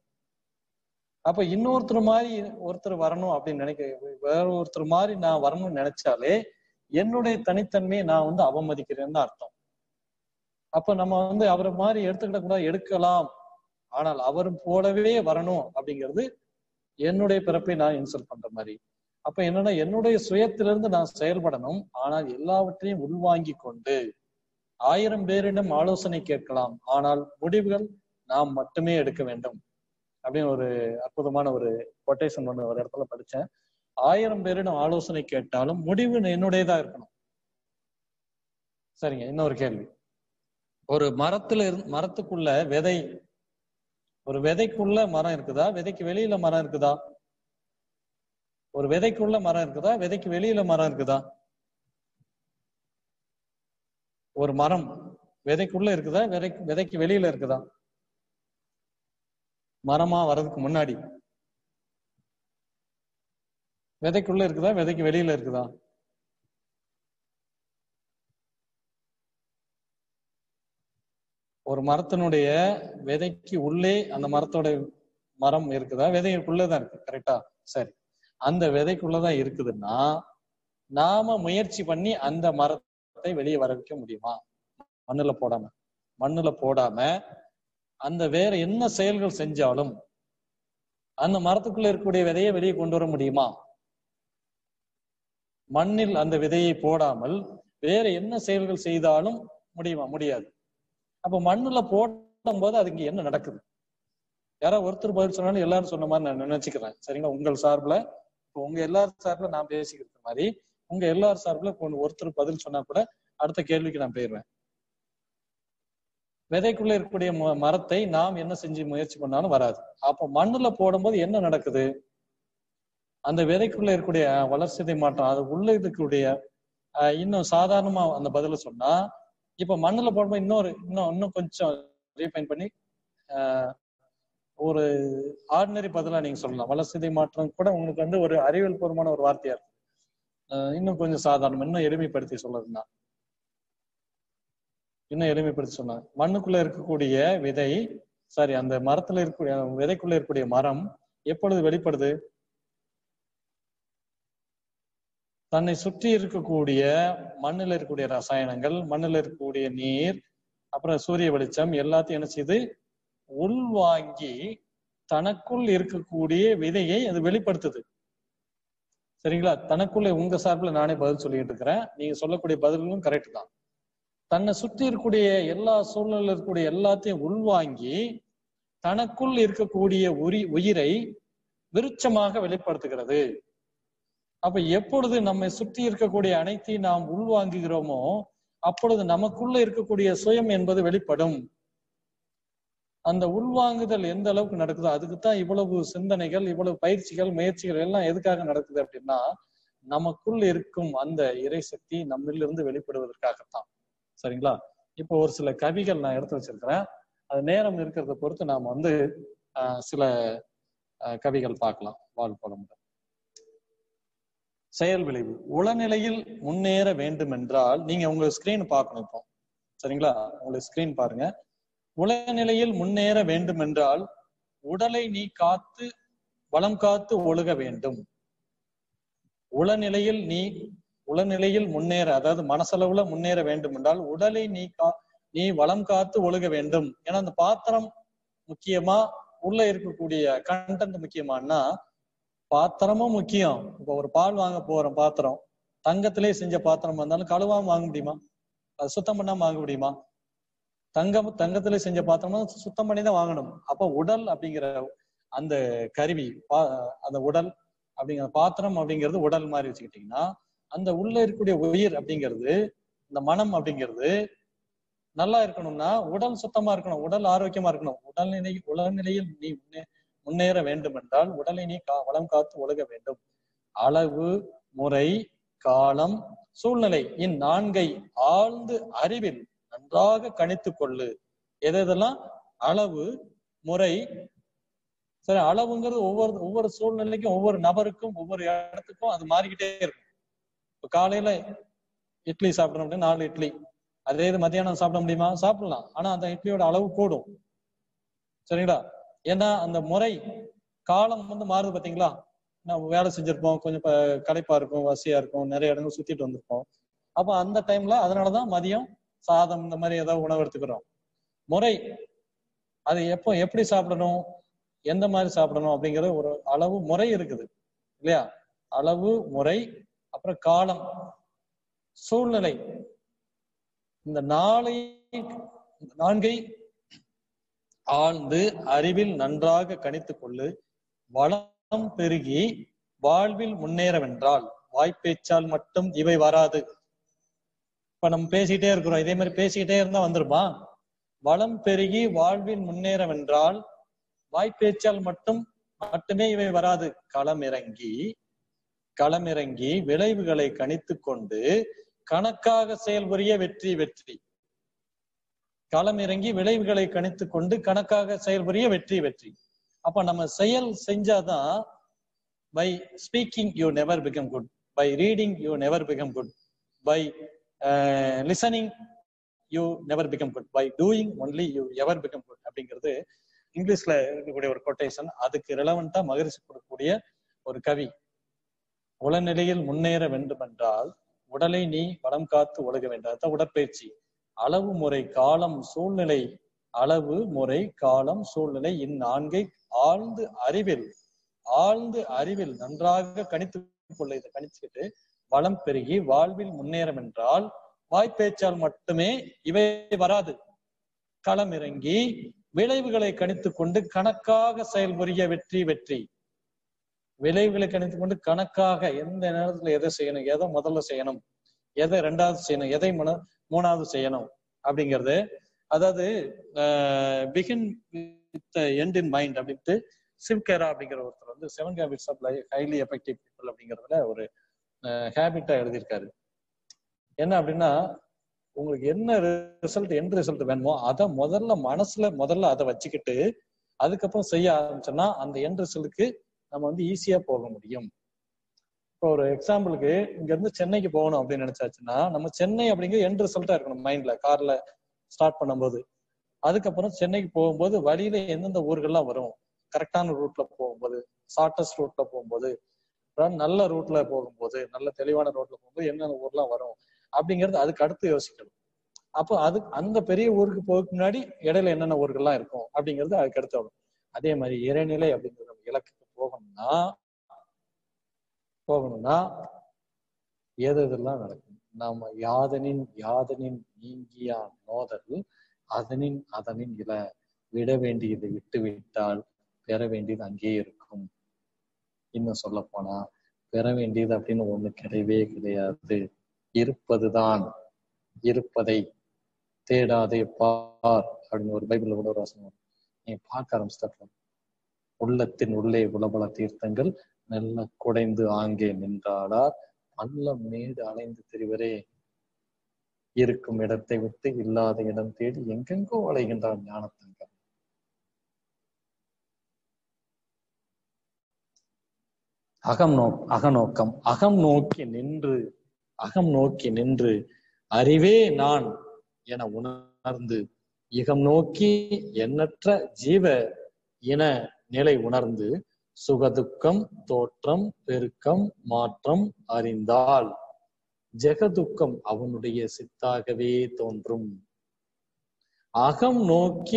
அப்ப இன்னொருத்தர் மாதிரி ஒருத்தர் வரணும் அப்படின்னு வேற ஒருத்தர் மாதிரி நான் வரணும்னு நினைச்சாலே என்னுடைய தனித்தன்மையை நான் அவமதிக்கிறேன்னு அர்த்தம். அப்ப நம்ம அவரை மாதிரி எடுத்துக்கிட்ட கூட எடுக்கலாம், ஆனால் அவர் போலவே வரணும் அப்படிங்கிறது என்னுடைய பிறப்பை நான் இன்சல்ட் பண்ற மாதிரி. அப்ப என்னன்னா, என்னுடைய சுயத்திலிருந்து நான் செயல்படணும், ஆனால் எல்லாவற்றையும் உள்வாங்கி கொண்டு 1000 பேரிடம் ஆலோசனை கேட்கலாம், ஆனால் முடிவுகள் நாம் மட்டுமே எடுக்க வேண்டும் அப்படின்னு ஒரு அற்புதமான ஒரு கொட்டேஷன் ஒன்று ஒரு இடத்துல படிச்சேன். 1000 பேரிடம் ஆலோசனை கேட்டாலும் முடிவு என்னுடையதா இருக்கணும். சரிங்க, இன்னொரு கேள்வி. ஒரு மரத்துக்குள்ள விதை, ஒரு விதைக்குள்ள மரம் இருக்குதா, விதைக்கு வெளியில மரம் இருக்குதா? ஒரு விதைக்குள்ள மரம் இருக்குதா, விதைக்கு வெளியில மரம் இருக்குதா? ஒரு மரம் விதைக்குள்ள இருக்குதா, விதைக்கு வெளியில இருக்குதா? மரமா வர்றதுக்கு முன்னாடி விதைக்குள்ள இருக்குதா, விதைக்கு வெளியில இருக்குதா? ஒரு மரத்தினுடைய விதைக்கு உள்ளே அந்த மரத்தோட மரம் இருக்குதா, விதைக்குள்ளதான் இருக்கு, கரெக்டா? சரி, அந்த விதைக்குள்ளதான் இருக்குதுன்னா நாம முயற்சி பண்ணி அந்த மரத்தை வெளியே வர வைக்க முடியுமா? மண்ணுல போடாம அந்த வேற என்ன செயல்கள் செஞ்சாலும் அந்த மரத்துக்குள்ள இருக்கக்கூடிய விதையை வெளியே கொண்டு வர முடியுமா? மண்ணில் அந்த விதையை போடாமல் வேற என்ன செயல்கள் செய்தாலும் முடியுமா? முடியாது. அப்ப மண்ணுல போடும் போது அதுக்கு என்ன நடக்குது? யாராவது ஒருத்தர் பதில் சொன்னாலும் எல்லாரும் சொன்ன மாதிரி நான் நினைச்சுக்கிறேன். சரிங்களா? உங்கள் சார்பில், இப்போ உங்க எல்லாரும் சார்பில் நான் பேசிக்கிறது மாதிரி உங்க எல்லாரும் சார்பில் ஒருத்தர் பதில் சொன்னா கூட அடுத்த கேள்விக்கு நான் போயிடுவேன். விதைக்குள்ள இருக்கக்கூடிய மரத்தை நாம் என்ன செஞ்சு முயற்சி பண்ணாலும் வராது. அப்ப மண்ணுல போடும்போது என்ன நடக்குது? அந்த விதைக்குள்ள இருக்கக்கூடிய வளர்ச்சிதை மாற்றம், அது உள்ள இருக்கக்கூடிய இன்னும் சாதாரணமா அந்த பதில சொன்னா, இப்ப மண்ணுல போடும்போது இன்னும் கொஞ்சம் ரீஃபைன் பண்ணி ஒரு ஆர்டினரி பதிலா நீங்க சொல்லலாம். வளர்ச்சிதை மாற்றம் கூட உங்களுக்கு ஒரு அறிவியல் பூர்வமான ஒரு வார்த்தையா இருக்கு. இன்னும் கொஞ்சம் சாதாரணம், இன்னும் எளிமைப்படுத்தி சொல்றதுன்னா, இன்னும் எளிமைப்படுத்தி சொன்னாங்க. மண்ணுக்குள்ள இருக்கக்கூடிய விதை, சாரி, அந்த மரத்துல இருக்கக்கூடிய விதைக்குள்ள இருக்கக்கூடிய மரம் எப்பொழுது வெளிப்படுது? தன்னை சுற்றி இருக்கக்கூடிய மண்ணில் இருக்கக்கூடிய ரசாயனங்கள், மண்ணில் இருக்கக்கூடிய நீர், அப்புறம் சூரிய வெளிச்சம் எல்லாத்தையும் என்ன செய்யுது? உள்வாங்கி தனக்குள் இருக்கக்கூடிய விதையை அது வெளிப்படுத்துது. சரிங்களா? தனக்குள்ள, உங்க சார்பில் நானே பதில் சொல்லிட்டு இருக்கிறேன், நீங்க சொல்லக்கூடிய பதிலும் கரெக்ட் தான். தன்னை சுற்றி இருக்கக்கூடிய எல்லா சூழ்நிலையில் இருக்கக்கூடிய எல்லாத்தையும் உள்வாங்கி தனக்குள் இருக்கக்கூடிய உயிரை விருட்சமாக வெளிப்படுத்துகிறது. அப்ப எப்பொழுது நம்மை சுற்றி இருக்கக்கூடிய அனைத்தையும் நாம் உள்வாங்குகிறோமோ அப்பொழுது நமக்குள்ள இருக்கக்கூடிய சுயம் என்பது வெளிப்படும். அந்த உள்வாங்குதல் எந்த அளவுக்கு நடக்குதோ அதுக்குத்தான் இவ்வளவு சிந்தனைகள், இவ்வளவு பயிற்சிகள், முயற்சிகள் எல்லாம் எதுக்காக நடக்குது அப்படின்னா, நமக்குள் இருக்கும் அந்த இறை சக்தி நம்மிலிருந்து வெளிப்படுவதற்காகத்தான். சரிங்களா? இப்போ ஒரு சில கவிகள் நான் எடுத்து வச்சிருக்கிறேன். அது நேரம் இருக்கிறத பொறுத்து நாம் சில கவிகள் பார்க்கலாம். வாழ்போலமுடன். செயல் விளைவு. உளநிலையில் முன்னேற வேண்டும் என்றால், நீங்க உங்க ஸ்கிரீன் பார்க்கணும் இப்போ. சரிங்களா? உங்களுக்கு ஸ்கிரீன் பாருங்க. உளநிலையில் முன்னேற வேண்டும் என்றால் உடலை நீ காத்து வளம் காத்து ஒழுக வேண்டும். உளநிலையில் முன்னேற, அதாவது மனசளவுல முன்னேற வேண்டும் என்றால் உடலை நீ வளம் காத்து ஒழுக வேண்டும். ஏன்னா அந்த பாத்திரம் முக்கியமா, உள்ள இருக்கக்கூடிய கண்டென்ட் முக்கியமானா பாத்திரமும் முக்கியம். இப்போ ஒரு பால் வாங்க போறோம், பாத்திரம் தங்கத்திலே செஞ்ச பாத்திரம் வந்தாலும் கழுவாம வாங்க முடியுமா? அது சுத்தம் பண்ணாம வாங்க முடியுமா? தங்கத்திலே செஞ்ச பாத்திரமா சுத்தம் பண்ணி தான் வாங்கணும். அப்ப உடல் அப்படிங்கிற அந்த கருவி, அந்த உடல் அப்படிங்கிற பாத்திரம் அப்படிங்கிறது உடல் மாதிரி வச்சுக்கிட்டீங்கன்னா, அந்த உள்ள இருக்கக்கூடிய உயிர் அப்படிங்கிறது, இந்த மனம் அப்படிங்கிறது நல்லா இருக்கணும்னா உடல் சுத்தமா இருக்கணும், உடல் ஆரோக்கியமா இருக்கணும். உடல்நிலையில் நீ முன்னேற வேண்டும் என்றால் உடலை நீ வளம் காத்து ஒழுக வேண்டும். அளவு, முறை, காலம், சூழ்நிலை இந்நான்கை ஆழ்ந்து அறிவில் நன்றாக கணித்து கொள்ளு. எதெல்லாம்? அளவு, முறை. சரி, அளவுங்கிறது ஒவ்வொரு சூழ்நிலைக்கும், ஒவ்வொரு நபருக்கும், ஒவ்வொரு இடத்துக்கும் அது மாறிக்கிட்டே இருக்கும். இப்ப காலையில இட்லி சாப்பிடணும் அப்படின்னா 4 இட்லி, அதே இது மத்தியானம் சாப்பிட முடியுமா? சாப்பிடலாம். ஆனா அந்த இட்லியோட அளவு கூடும். சரிங்களா? ஏன்னா அந்த முறை, காலம் மாறுது. பாத்தீங்களா? நம்ம வேலை செஞ்சிருப்போம், கொஞ்சம் களைப்பா இருக்கும், வசதியா இருக்கும், நிறைய இடங்கள் சுத்திட்டு வந்திருப்போம். அப்ப அந்த டைம்ல அதனாலதான் மதியம் சாதம் இந்த மாதிரி ஏதாவது உணவு எடுத்துக்கிறோம். முறை, அது எப்படி சாப்பிடணும், எந்த மாதிரி சாப்பிடணும் அப்படிங்கிற ஒரு அளவு முறை இருக்குது இல்லையா? அளவு, முறை, அப்புறம் காலம், சூழ்நிலை. இந்த நான்கை ஆழ்ந்து அறிவில் நன்றாக கணித்து கொள்ளு. வளம் பெருகி வாழ்வில் முன்னேறவென்றால் வாய்ப்பேச்சால் மட்டும் இவை வராது. இப்ப நம்ம பேசிக்கிட்டே இருக்கிறோம், இதே மாதிரி பேசிக்கிட்டே இருந்தா வந்துருமா? வளம் பெருகி வாழ்வில் முன்னேறவென்றால் வாய்ப்பேச்சால் மட்டுமே இவை வராது. களமிறங்கி விளைவுகளை கணித்து கொண்டு கணக்காக செயல்புரிய வெற்றி. களமிறங்கி விளைவுகளை கணித்து கொண்டு கணக்காக செயல்புரிய வெற்றி. அப்ப நம்ம செயல் செஞ்சாதான், by speaking you never become good, by reading you never become good, by listening you never become good, by doing only you ever become good அப்படிங்கிறது இங்கிலீஷ்ல இருக்கக்கூடிய ஒரு கொட்டேஷன். அதுக்கு ரிலவெண்டா மகரிஷி கொடுக்கக்கூடிய ஒரு கவி. உளநிலையில் முன்னேற வேண்டும் என்றால் உடலை நீ வளம் காத்து ஒழுக வேண்டும். அதான் உடற்பயிற்சி. அளவு, முறை, காலம், சூழ்நிலை. அளவு, முறை, காலம், சூழ்நிலை இந்நான்கை ஆழ்ந்து அறிவில் நன்றாக கணித்து கொள்ள. இதை கணிச்சுக்கிட்டு வளம் பெருகி வாழ்வில் முன்னேறம் என்றால் வாய்ப்பேச்சால் மட்டுமே இவை வராது. களமிறங்கி விளைவுகளை கணித்து கொண்டு கணக்காக செயல்புரிய வெற்றி. விளைவுகளை கணித்து கொண்டு கணக்காக எந்த நேரத்துல எதை செய்யணும், எதை முதல்ல செய்யணும், எதை 2வது செய்யணும், எதை 3வது செய்யணும் அப்படிங்கிறது. அதாவது begin with end in mind அப்படின்ட்டு சிவ்கேரா அப்படிங்கிற ஒருத்தர் 7 habits of highly effective people அப்படிங்கிறதுல ஒரு ஹேபிட்டா எழுதியிருக்காரு. என்ன அப்படின்னா, உங்களுக்கு என்ன எண்ட் ரிசல்ட் வேணுமோ அதை முதல்ல அதை வச்சுக்கிட்டு அதுக்கப்புறம் செய்ய ஆரம்பிச்சோம்னா அந்த எண்ட் ரிசல்ட்டுக்கு நம்ம ஈஸியா போக முடியும். இப்போ ஒரு எக்ஸாம்பிளுக்கு இங்க இருந்து சென்னைக்கு போகணும் அப்படின்னு நினைச்சாச்சுன்னா நம்ம சென்னை அப்படிங்கிறது எண்ட் ரிசல்ட்டா இருக்கணும் மைண்ட்ல, கார்ல ஸ்டார்ட் பண்ணும்போது. அதுக்கப்புறம் சென்னைக்கு போகும்போது வழியில எந்தெந்த ஊர்கள்லாம் வரும், கரெக்டான ரூட்ல போகும்போது, ஷார்டஸ்ட் ரூட்ல போகும்போது, நல்ல ரூட்ல போகும்போது, நல்ல தெளிவான ரோட்ல போகும்போது என்னென்ன ஊர்லாம் வரும் அப்படிங்கிறது அதுக்கு அடுத்து யோசிக்கணும். அப்போ அந்த பெரிய ஊருக்கு போகிறதுக்கு முன்னாடி இடையில என்னென்ன ஊர்கள்லாம் இருக்கும் அப்படிங்கிறது அதுக்கு அடுத்து வரும். அதே மாதிரி இறைநிலை அப்படிங்கிற நம்ம இலக்குக்கு போகணும்னா எதெல்லாம் நடக்கும்? நாம யாதனின் நீங்கியான் நோதல் அதனின் இல விட வேண்டியதை விட்டு விட்டால் பெற வேண்டியது அங்கேயே இருக்கும். இன்னும் சொல்ல போனா பெற வேண்டியது அப்படின்னு ஒண்ணு கிடையவே கிடையாது. இருப்பதுதான். இருப்பதை தேடாதே பார் அப்படின்னு ஒரு பைபிள்ல கூட ஒரு வசனம். நீ பார்க்க ஆரம்பிச்சுட்ட உள்ளத்தின் உள்ளே உலபல தீர்த்தங்கள் நல்ல குடைந்து ஆங்கே நின்றாளார் பள்ளம் மேடு அலைந்து திரிவரே. இருக்கும் இடத்தை விட்டு இல்லாத இடம் தேடி எங்கெங்கோ அலைகின்றான் ஞானத்தங்கள். அகநோக்கம் அகம் நோக்கி நின்று அறிவே நான் என உணர்ந்து இகம் நோக்கி எண்ணற்ற ஜீவ இன நிலை உணர்ந்து சுகதுக்கம் தோற்றம் பெருக்கம் மாற்றம் அறிந்தால் ஜெகதுக்கம் அவனுடைய சித்தாகவே தோன்றும். அகம் நோக்கி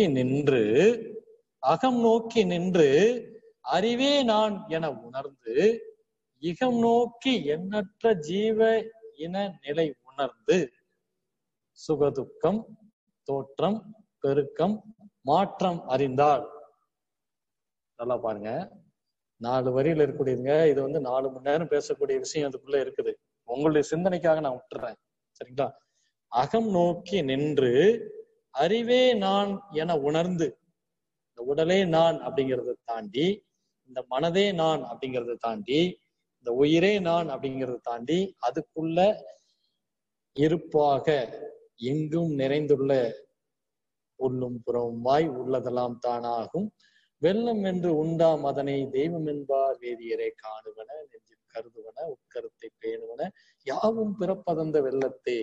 நின்று அறிவே நான் என உணர்ந்து இகம் நோக்கி எண்ணற்ற ஜீவ இன நிலை உணர்ந்து சுகதுக்கம் தோற்றம் பெருக்கம் மாற்றம் அறிந்தால். நல்லா பாருங்க, 4 வரியில இருக்கக்கூடியதுங்க. இது 4 மணி நேரம் பேசக்கூடிய விஷயம் அதுக்குள்ள இருக்குது. உங்களுடைய சிந்தனைக்காக நான் விட்டுறேன், சரிங்களா? அகம் நோக்கி நின்று அறிவே நான் என உணர்ந்து, இந்த உடலே நான் அப்படிங்கிறத தாண்டி, இந்த மனதே நான் அப்படிங்கிறத தாண்டி, இந்த உயிரே நான் அப்படிங்கிறத தாண்டி, அதுக்குள்ள இருப்பாக எங்கும் நிறைந்துள்ள உள்ளும் புறமாய் உள்ளதெல்லாம் தானாகும் வெள்ளம் என்று உண்டாம் அதனை தெய்வம் என்பார் வேதியரை காணுவன நெஞ்சில் கருதுவன உட்கருத்தை பேணுவன யாவும் பிறப்பதந்த வெள்ளத்தே.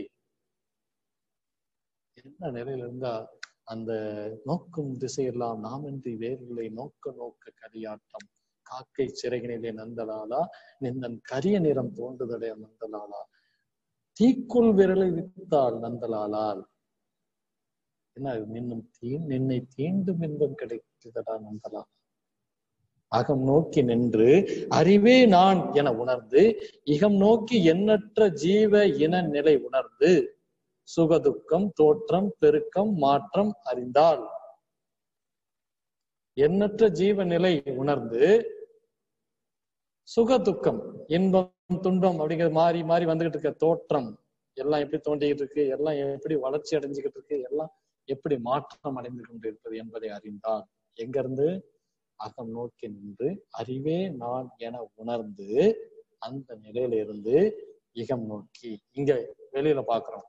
என்ன நிலையில இருந்தா அந்த நோக்கும் திசையெல்லாம் நாமின்றி வேறில்லை நோக்க கரியாட்டம் காக்கை சிறகினிலே நந்தலாலா நின்றன் கரிய நிறம் தோன்றுதடை நந்தலாலா தீக்குள் விரலை வித்தாள் நந்தலாலால். என்ன நின்னை தீண்டும் இன்பம் கிடைத்ததடா நந்தலா. அகம் நோக்கி நின்று அறிவே நான் என உணர்ந்து இகம் நோக்கி எண்ணற்ற ஜீவ இன நிலை உணர்ந்து சுகதுக்கம் தோற்றம் பெருக்கம் மாற்றம் அறிந்தால். எண்ணற்ற ஜீவ நிலை உணர்ந்து சுகதுக்கம் இன்பம் துன்பம் அப்படிங்கிறது மாறி மாறி வந்துகிட்டு இருக்க தோற்றம் எல்லாம் எப்படி தோண்டிக்கிட்டு இருக்கு, எல்லாம் எப்படி வளர்ச்சி அடைஞ்சுக்கிட்டு இருக்கு, எல்லாம் எப்படி மாற்றம் அடைந்து கொண்டிருப்பது என்பதை அறிந்தால். எங்க இருந்து? அகம் நோக்கி நின்று அறிவே நான் என உணர்ந்து அந்த நிலையில இருந்து இகம் நோக்கி இங்க வெளியில பாக்குறோம்.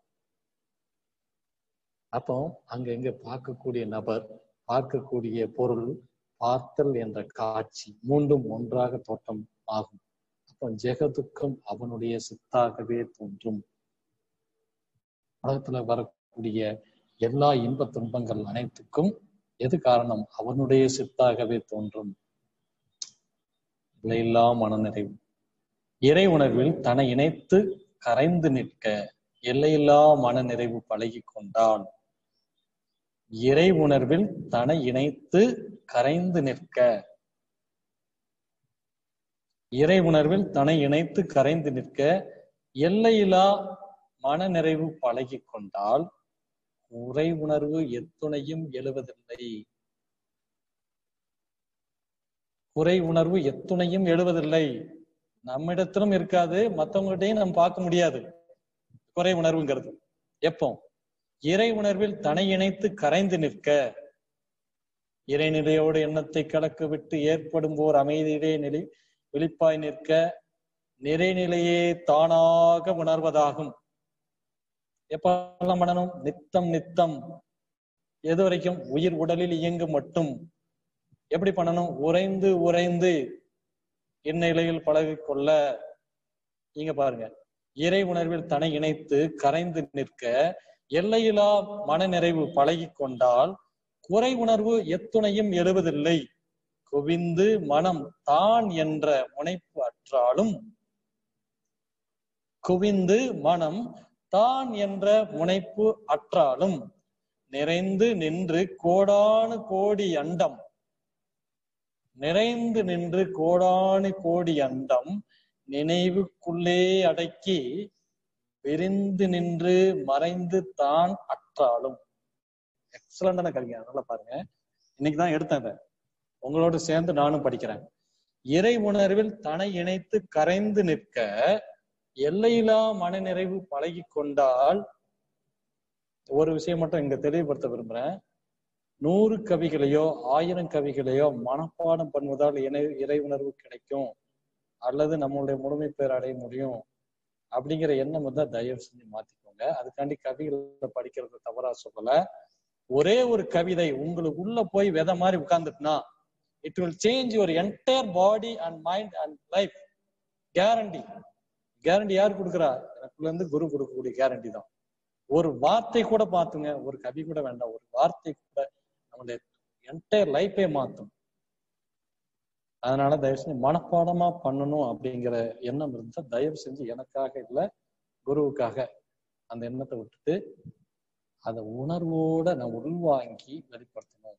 அப்போ அங்க எங்க பார்க்கக்கூடிய நபர், பார்க்கக்கூடிய பொருள், பார்த்தல் என்ற காட்சி மூன்றும் ஒன்றாக தோற்றம் ஆகும். அப்போ ஜெகதுக்கம் அவனுடைய சித்தாகவே தோன்றும். உலகத்துல வரக்கூடிய எல்லா இன்ப துன்பங்கள் அனைத்துக்கும் எது காரணம்? அவனுடைய சித்தாகவே தோன்றும். இல்லையில்லா மனநிறைவு. இறை உணர்வில் தன்னை இணைத்து கரைந்து நிற்க எல்லையில்லா மனநிறைவு பழகி கொண்டால். இறை உணர்வில் தன்னை இணைத்து கரைந்து நிற்க, இறை உணர்வில் தன்னை இணைத்து கரைந்து நிற்க எல்லையில்லா மனநிறைவு பழகி கொண்டால் உரை உணர்வு எத்துணையும் எழுவதில்லை. குறை உணர்வு எத்துணையும் எழுவதில்லை. நம்மிடத்திலும் இருக்காது, மற்றவங்ககிட்டையும் நம்ம பார்க்க முடியாது குறை உணர்வுங்கிறது. எப்போ? இறை உணர்வில் தன்னை இணைத்து கரைந்து நிற்க, இறைநிலையோடு எண்ணத்தை கலக்க விட்டு ஏற்படும் ஓர் அமைதியிலே நிலை விழிப்பாய் நிற்க நிறைநிலையே தானாக உணர்வதாகும். எப்பெல்லாம் பண்ணணும்? நித்தம். எது வரைக்கும்? உயிர் உடலில் இயங்கு மட்டும். எப்படி பண்ணணும்? உறைந்து இந்நிலையில் பழகிக்கொள்ள. இங்க பாருங்க, இறை உணர்வில் தன்னை இணைத்து கரைந்து நிற்க எல்லையிலா மனநிறைவு பழகி கொண்டால் குறை உணர்வு எத்துணையும் எழுவதில்லை. குவிந்து மனம் தான் என்ற முனைப்பு அற்றாலும் குவிந்து மனம் தான் என்ற முனைப்பு அற்றாலும் நிறைந்து நின்று கோடானு கோடி அண்டம் நிறைந்து நின்று கோடானு கோடி அண்டம் நினைவுக்குள்ளே அடக்கி விரிந்து நின்று மறைந்து தான் அற்றாலும். எக்ஸலண்டான கல்வி. அதனால பாருங்க, இன்னைக்குதான் எடுத்தேன் இதை, உங்களோடு சேர்ந்து நானும் படிக்கிறேன். இறை உணர்வில் தன்னை இணைத்து கரைந்து நிற்க எல்லையிலா மனநிறைவு பழகி கொண்டால், ஒரு விஷயம் மட்டும் இங்க தெளிவுபடுத்த விரும்புறேன், 100 கவிகளையோ 1000 கவிகளையோ மனப்பாடம் பண்ணுவதால் இறை உணர்வு கிடைக்கும் அல்லது நம்மளுடைய முழுமை பேர் அடைய முடியும் அப்படிங்கிற எண்ணம் தான் தயவு செஞ்சு மாத்திக்கோங்க. அதுக்காண்டி கவிகளை படிக்கிறது தவறா சொல்லல. ஒரே ஒரு கவிதை உங்களுக்கு உள்ள போய் விதை மாதிரி உட்கார்ந்துட்டுனா it will change your entire body and mind and life. Guarantee. Guarantee யார் கொடுக்குறா? எனக்குள்ள இருந்து குரு கொடுக்கக்கூடிய கேரண்டி தான். ஒரு வார்த்தை கூட பார்த்துங்க, ஒரு கவி கூட வேண்டாம், ஒரு வார்த்தை கூட நம்மளுடைய என்டையர் லைஃபே மாற்றும். அதனால தயவு செஞ்சு மனப்பாடமா பண்ணணும் அப்படிங்கிற எண்ணம் இருந்தா தயவு செஞ்சு எனக்காக இல்லை, குருவுக்காக அந்த எண்ணத்தை விட்டுட்டு அதை உணர்வோட நான் உள்வாங்கி வெளிப்படுத்தணும்.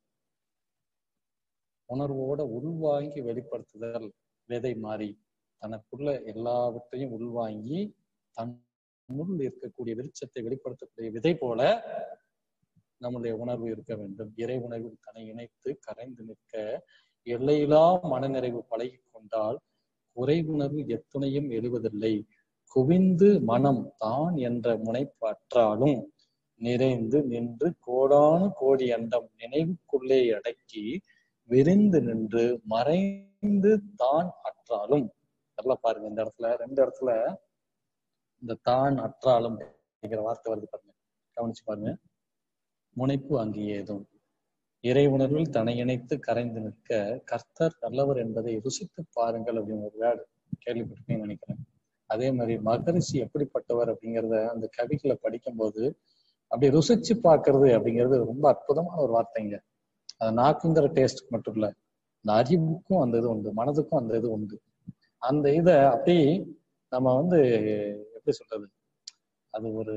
உணர்வோட உள்வாங்கி வெளிப்படுத்துதல் விதை மாறி தனக்குள்ள எல்லாவற்றையும் உள்வாங்கி தன்னுள் இருக்கக்கூடிய வெளிச்சத்தை வெளிப்படுத்தக்கூடிய விதை போல நம்முடைய உணர்வு இருக்க வேண்டும். இறை உணர்வில் தன்னை இணைத்து கரைந்து நிற்க எல்லையிலா மனநிறைவு பழகி கொண்டால் குறை உணர்வு எத்துணையும் எழுவதில்லை. குவிந்து மனம் தான் என்ற முனைப்பு அற்றாலும் நிறைந்து நின்று கோடானு கோடி அண்டம் நினைவுக்குள்ளே அடக்கி விரிந்து நின்று மறைந்து தான் அற்றாலும். நல்லா பாருங்க, இந்த இடத்துல 2 இடத்துல இந்த தான் அற்றாலும் அப்படிங்கிற வார்த்தை வருது பாருங்க, கவனிச்சு பாருங்க. முனைப்பு அங்கே ஏதும் இறை உணர்வில் தன்னை இணைத்து கரைந்து நிற்க கர்த்தர் நல்லவர் என்பதை ருசித்து பாருங்கள் அப்படின்னு ஒரு வேர்டு கேள்விப்பட்டிருக்கேன்னு நினைக்கிறேன். அதே மாதிரி மகரிஷி எப்படிப்பட்டவர் அப்படிங்கிறத அந்த கவிகளை படிக்கும்போது அப்படி ருசிச்சு பார்க்கறது அப்படிங்கிறது ரொம்ப அற்புதமான ஒரு வார்த்தைங்க. அது நாக்குங்கிற டேஸ்ட் மட்டும் இல்ல, இந்த அறிவுக்கும் அந்த இது உண்டு, மனதுக்கும் அந்த இது உண்டு. அந்த இதை அப்படி நம்ம எப்படி சொல்றது, அது ஒரு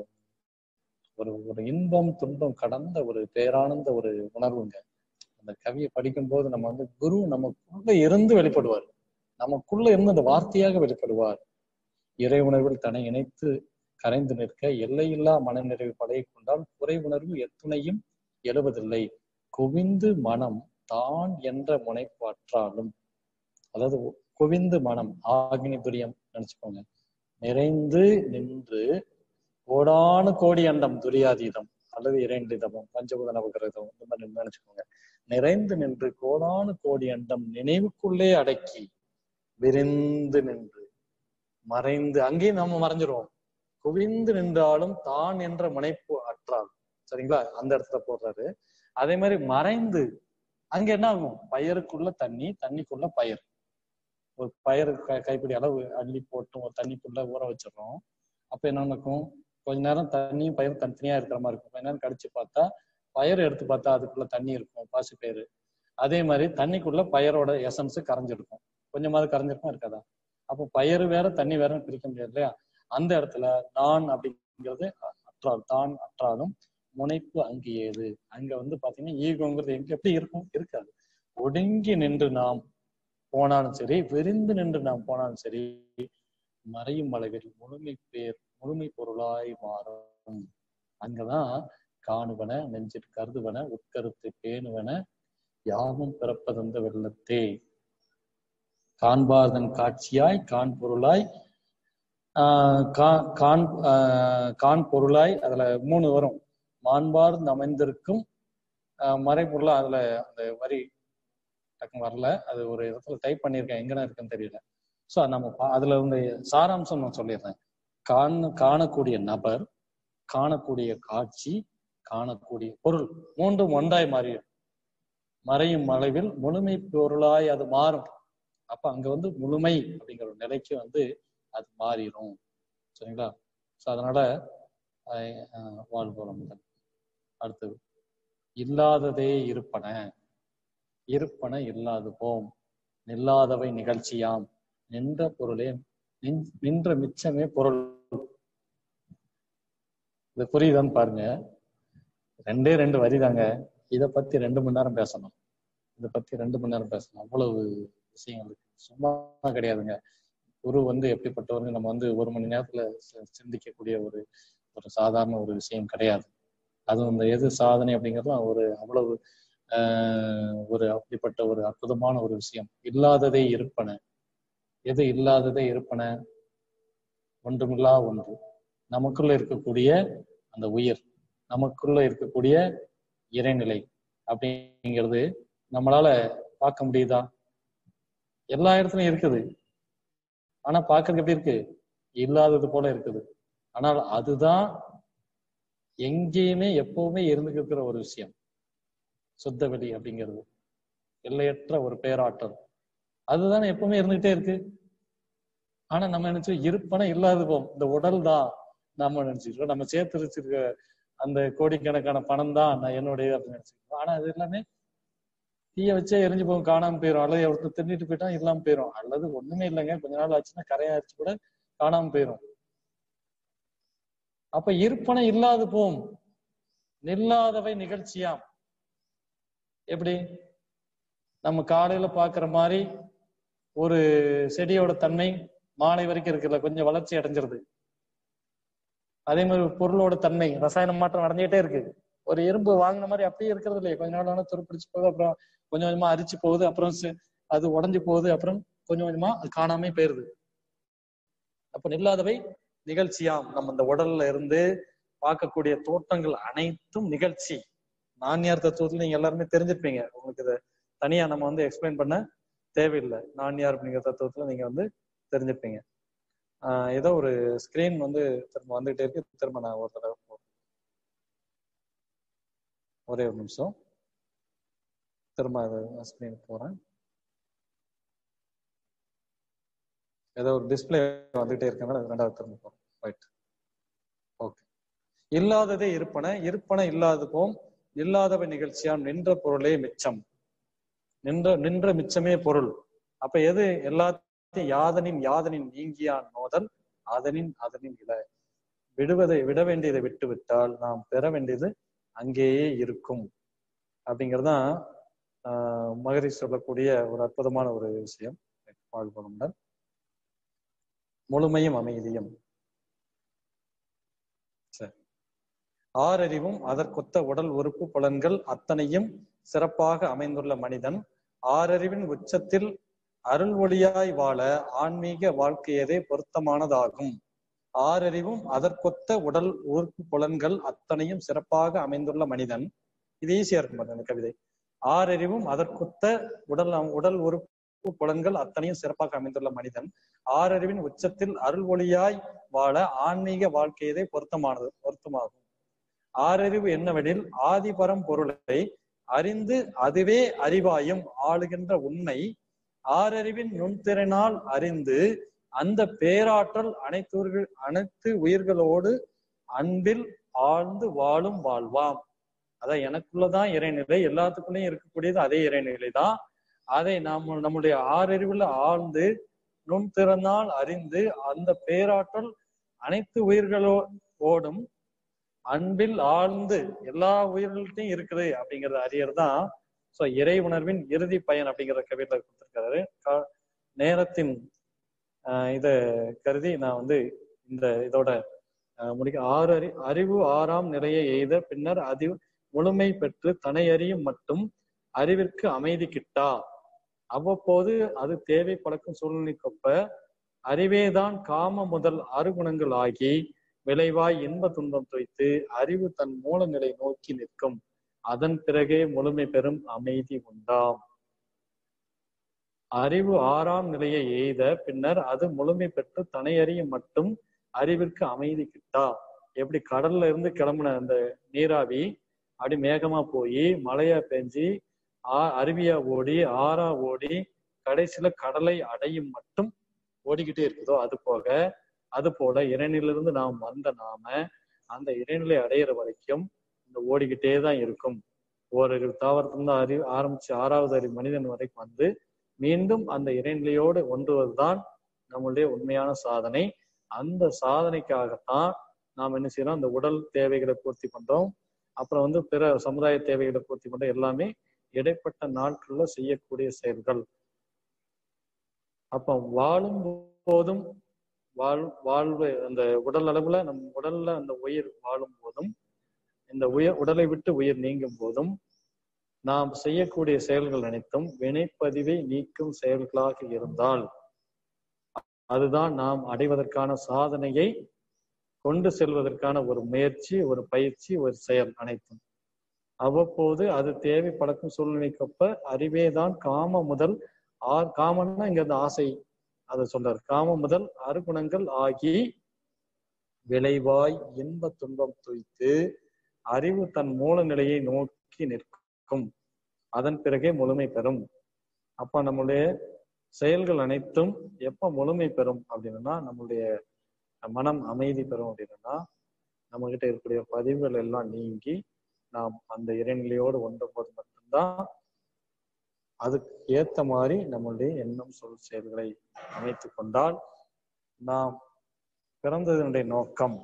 ஒரு ஒரு இன்பம் துன்பம் கடந்த ஒரு பேரானந்த ஒரு உணர்வுங்க. அந்த கவியை படிக்கும் போது நம்ம குரு நமக்குள்ள இருந்து வெளிப்படுவார், நமக்குள்ள இருந்து அந்த வார்த்தையாக வெளிப்படுவார். இறை உணர்வில் தன்னை இணைத்து கரைந்து நிற்க எல்லையில்லா மனநிறைவு பழகி கொண்டால் குறை உணர்வு எத்துணையும் எழுவதில்லை. குவிந்து மனம் தான் என்ற முனைப்பு அற்றாலும், அதாவது குவிந்து மனம் ஆகினி துரியம் நினைச்சுக்கோங்க, நிறைந்து நின்று கோடானு கோடி அண்டம் துரியாதீதம் அல்லது இரண்டிதமும் பஞ்சபூத நவகிரகம் இந்த மாதிரி நினைச்சுக்கோங்க. நிறைந்து நின்று கோடானு கோடி அண்டம் நினைவுக்குள்ளே அடக்கி விரிந்து நின்று மறைந்து, அங்கேயும் நம்ம மறைஞ்சிருவோம். குவிந்து நின்றாலும் தான் என்ற முனைப்பு அற்றால், சரிங்களா, அந்த இடத்துல போடுறாரு. அதே மாதிரி மறைந்து அங்க என்ன ஆகும், பயிறுக்குள்ள தண்ணி, தண்ணிக்குள்ள பயிர். ஒரு பயிர் கைப்பிடி அளவு அள்ளி போட்டு ஒரு தண்ணிக்குள்ள ஊற வச்சிடறோம். அப்ப என்ன நடக்கும், கொஞ்ச நேரம் தண்ணியும் பயிரும் தனித்தனியா இருக்கிற மாதிரி இருக்கும். கொஞ்ச நேரம் கழிச்சு பார்த்தா பயிர் எடுத்து பார்த்தா அதுக்குள்ள தண்ணி இருக்கும், பாசி பயிர். அதே மாதிரி தண்ணிக்குள்ள பயிரோட எசன்ஸ் கரைஞ்சிருக்கும், கொஞ்சமாவது கரைஞ்சிருக்கும், இருக்காதா? அப்போ பயிர் வேற தண்ணி வேற பிரிக்க முடியாது இல்லையா? அந்த இடத்துல நான் அப்படிங்கிறது அற்றால், தான் அற்றாலும் முனைப்பு அங்கே ஏது. அங்க பாத்தீங்கன்னா ஈகோங்கிறது எங்க எப்படி இருக்கும், இருக்காது. ஒடுங்கி நின்று நாம் போனாலும் சரி, விரிந்து நின்று நாம் போனாலும் சரி, மறையும் அளவில் முழுமை பொருளாய் மாறும். அங்கதான் காணுவன நெஞ்சில் கருதுவன உட்கருத்து பேணுவன யாவும் பிறப்பதந்த வெள்ளத்தே. காண்பார்தன் காட்சியாய் கான் பொருளாய் கான் பொருளாய், அதுல 3 வரும். மாண்பார்ந்து அமைந்திருக்கும் மறைபொருளா, அதுல அந்த வரி டக்குன்னு வரல, அது ஒரு இடத்துல டைப் பண்ணியிருக்கேன், எங்கன்னா இருக்குன்னு தெரியல. ஸோ நம்ம அதுல சாராம்சம் நான் சொல்லிடுறேன். காணக்கூடிய நபர், காணக்கூடிய காட்சி, காணக்கூடிய பொருள், 3 ஒன்றாய் மாறிடும். மறையும் அளவில் முழுமை பொருளாய் அது மாறும். அப்ப அங்க முழுமை அப்படிங்கிற ஒரு நிலைக்கு அது மாறிடும். சரிங்களா? ஸோ அதனால வாழ்வோம். அடுத்தது, இல்லாததே இருப்பன, இருப்பன இல்லாது போம், நில்லாதவை நிகழ்ச்சியாம், நின்ற பொருளே நின்ற மிச்சமே பொருள். இது புரியுதான்னு பாருங்க. 2 வரி தாங்க. இதை பத்தி 2 மணி நேரம் பேசணும். இதை பத்தி 2 மணி நேரம் பேசணும். அவ்வளவு விஷயங்கள் இருக்கு. சும்மா கிடையாதுங்க. குரு எப்படிப்பட்டவர்கள் நம்ம 1 மணி நேரத்துல சிந்திக்கக்கூடிய ஒரு சாதாரண ஒரு விஷயம் கிடையாது. அதுவும் இந்த எது சாதனை அப்படிங்கிறது அவ்வளவு அப்படிப்பட்ட ஒரு அற்புதமான ஒரு விஷயம். இல்லாததே இருப்பன. எது இல்லாததே இருப்பன? ஒன்றுமில்லா ஒன்று. நமக்குள்ள இருக்கக்கூடிய அந்த உயிர், நமக்குள்ள இருக்கக்கூடிய இறைநிலை அப்படிங்கிறது நம்மளால பார்க்க முடியுதா? எல்லா இடத்துலயும் இருக்குது. ஆனா பார்க்கறதுக்கு எப்படி இருக்கு? இல்லாதது போல இருக்குது. ஆனால் அதுதான் எங்கேயுமே எப்பவுமே இருந்துட்டு இருக்கிற ஒரு விஷயம். சுத்த வெளி அப்படிங்கிறது எல்லையற்ற ஒரு பேராற்றல். அதுதானே எப்பவுமே இருந்துகிட்டே இருக்கு. ஆனா நம்ம நினைச்சு இருப்பன இல்லாது போம். இந்த உடல் தான் நம்ம நினைச்சிருக்கோம். நம்ம சேர்த்து வச்சிருக்க அந்த கோடிக்கணக்கான பணம் தான் நான் என்னுடைய அப்படின்னு நினைச்சிருக்கோம். ஆனா அது எல்லாமே தீய வச்சே எரிஞ்சு போகும், காணாம போயிடும். அல்லது ஒருத்தர் தின்னுட்டு போயிட்டா இல்லாம போயிடும். அல்லது ஒண்ணுமே இல்லைங்க, கொஞ்ச நாள் ஆச்சுன்னா கரையாச்சு கூட காணாம போயிடும். அப்ப இருப்பன இல்லாது போம், நில்லாதவை நிகழ்ச்சியாம். எப்படி? நம்ம காலையில பாக்குற மாதிரி ஒரு செடியோட தன்மை மாலை வரைக்கும் இருக்குல்ல, கொஞ்சம் வளர்ச்சி அடைஞ்சிருது. அதே மாதிரி பொருளோட தன்மை ரசாயன மாற்றம் அடைஞ்சிட்டே இருக்கு. ஒரு எறும்பு வாங்கின மாதிரி அப்படியே இருக்கிறது இல்லையா? கொஞ்ச நாள் ஆனா துருப்பிடிச்சு போகுது, அப்புறம் கொஞ்சம் கொஞ்சமா அரிச்சு போகுது, அப்புறம் அது உடஞ்சு போகுது, அப்புறம் கொஞ்சம் கொஞ்சமா அது காணாமே போயிருது. அப்ப நில்லாதவை நிகழ்ச்சியாம். நம்ம இந்த உடல்ல இருந்து பார்க்கக்கூடிய தோற்றங்கள் அனைத்தும் நிகழ்ச்சி. நான்யார் தத்துவத்துல நீங்க எல்லாருமே தெரிஞ்சிருப்பீங்க. உங்களுக்கு இதை தனியா நம்ம எக்ஸ்பிளைன் பண்ண தேவையில்லை. நான்யார் அப்படிங்கிற தத்துவத்துல நீங்க தெரிஞ்சிருப்பீங்க. ஏதோ ஒரு ஸ்கிரீன் திரும்ப வந்துகிட்டே இருக்கு. திரும்ப நான் ஒரு தடவை ஒரே ஒரு நிமிஷம் திரும்ப ஸ்கிரீன் போறேன். ஏதோ ஒரு டிஸ்பிளே வந்துகிட்டே இருக்கனால 2வது திரும்ப போறோம். Right, okay. இல்லாததே இருப்பன, இருப்பன இல்லாது போம், இல்லாதவை நிகழ்ச்சியாம், நின்ற பொருளே மிச்சம். நின்ற மிச்சமே பொருள். அப்ப எது எல்லாத்தையும் யாதனின் யாதனின் நீங்கியான் நோதல் அதனின் இல. விட வேண்டியதை விட்டு விட்டால் நாம் பெற வேண்டியது அங்கேயே இருக்கும். அப்படிங்கிறதுதான் மகரிஷி சொல்லக்கூடிய ஒரு அற்புதமான ஒரு விஷயம். வாழ்வளமுடன். முழுமையும் அமைதியும். சரி. ஆறறிவும் அதற்கொத்த உடல் உறுப்பு புலன்கள் அத்தனையும் சிறப்பாக அமைந்துள்ள மனிதன் ஆறறிவின் உச்சத்தில் அருள் ஒளியாய் வாழ ஆன்மீக வாழ்க்கையதே பொருத்தமானதாகும். ஆறறிவும் அதற்கொத்த உடல் உறுப்பு புலன்கள் அத்தனையும் சிறப்பாக அமைந்துள்ள மனிதன். இது ஈஸியா இருக்கும் பாருங்க இந்த கவிதை. ஆறறிவும் அதற்கொத்த உடல் உறுப்பு புலன்கள் அத்தனையும் சிறப்பாக அமைந்துள்ள மனிதன் ஆறறிவின் உச்சத்தில் அருள் ஒளியாய் வாழ ஆன்மீக வாழ்க்கையதே பொருத்தமாகும். ஆறறிவு என்னவெனில் ஆதிபரம் பொருளை அறிந்து அதுவே அறிவாயும் ஆளுகின்ற உண்மை ஆறறிவின் நுண்திறனால் அறிந்து அந்த பேராற்றல் அனைத்து உயிர்களோடு அன்பில் ஆழ்ந்து வாழும் வாழ்வாம். அதான் எனக்குள்ளதான் இறைநிலை, எல்லாத்துக்குள்ளேயும் இருக்கக்கூடியது அதே இறைநிலை தான். அதை நம்முடைய ஆறறிவுல ஆழ்ந்து நுண்திறனால் அறிந்து அந்த பேராற்றல் அனைத்து உயிர்களோடும் அன்பில் ஆழ்ந்து எல்லா உயிர்கள்ட்டையும் இருக்குது அப்படிங்கறது அறியறதுதான் இறை உணர்வின் இறுதி பயன் அப்படிங்கிற கவிதையில கொடுத்திருக்காரு. நேரத்தின் இத கருதி நான் இதோட முடிக்க அறிவு 6ஆம் நிலையை எய்த பின்னர் அது முழுமை பெற்று தன்னை அறியும் மட்டும் அறிவிற்கு அமைதி கிட்டா. அவ்வப்போது அது தேவை பழக்கும் சூழ்நிலைக்கொப்ப அறிவேதான் காம முதல் அறுகுணங்கள் ஆகி விளைவாய் இன்ப துன்பம் துவைத்து அறிவு தன் மூல நிலை நோக்கி நிற்கும். அதன் பிறகே முழுமை பெறும் அமைதி உண்டாம். அறிவு 6ஆம் நிலையை எய்த பின்னர் அது முழுமை பெற்று தன்னை அறியும் மட்டும் அறிவிற்கு அமைதி கிட்டா. எப்படி கடல்ல இருந்து கிளம்புன அந்த நீராவி அப்படி மேகமா போய் மழையா பெஞ்சு அருவியா ஓடி ஆறா ஓடி கடைசியில கடலை அடையும் மட்டும் ஓடிக்கிட்டே இருக்குதோ அது போல இறைநிலையிலிருந்து நாம் வந்த நாம அந்த இறைநிலை அடையிற வரைக்கும் இந்த ஓடிக்கிட்டே தான் இருக்கும். ஓரறிவு தாவரத்திலிருந்து ஆரம்பிச்சு 6வது அறிவு மனிதன் வரைக்கும் வந்து மீண்டும் அந்த இறைநிலையோடு ஒன்றுவதுதான் நம்மளுடைய உண்மையான சாதனை. அந்த சாதனைக்காகத்தான் நாம் என்ன செய்யறோம், அந்த உடல் தேவைகளை பூர்த்தி பண்றோம், அப்புறம் பிற சமுதாய தேவைகளை பூர்த்தி பண்றோம். எல்லாமே இடைப்பட்ட நாட்கள்ல செய்யக்கூடிய செயல்கள். அப்ப வாழும் போதும் வாழ்வு அந்த உடல் அளவுல நம் உடல்ல அந்த உயிர் வாழும் போதும் இந்த உடலை விட்டு உயிர் நீங்கும் போதும் நாம் செய்யக்கூடிய செயல்கள் அனைத்தும் வினைப்பதிவை நீக்கும் செயல்களாக இருந்தால் அதுதான் நாம் அடைவதற்கான சாதனையை கொண்டு செல்வதற்கான ஒரு முயற்சி, ஒரு பயிற்சி, ஒரு செயல் அனைத்தும். அவ்வப்போது அது தேவை பழக்கும் சூழ்நிலைக்கப்ப அறிவேதான் காம முதல் காமன்னா இங்க அந்த ஆசை அதை சொல்றாரு. காம முதல் 6 குணங்கள் ஆகி விளைவாய் இன்ப துன்பம் துய்த்து அறிவு தன் மூல நிலையை நோக்கி நிற்கும். அதன் பிறகே முழுமை பெறும். அப்ப நம்முடைய செயல்கள் அனைத்தும் எப்ப முழுமை பெறும் அப்படின்னா, நம்மளுடைய மனம் அமைதி பெறும் அப்படின்னா, நம்ம கிட்ட இருக்கக்கூடிய பதிவுகள் எல்லாம் நீங்கி நாம் அந்த இறைநிலையோடு ஒன்ற போது மட்டும்தான் அதுக்கு ஏத்த மாதிரி நம்மளுடைய எண்ணம் சொல் செயல்களை அமைத்து கொண்டால் நாம் பிறந்ததனுடைய நோக்கம்,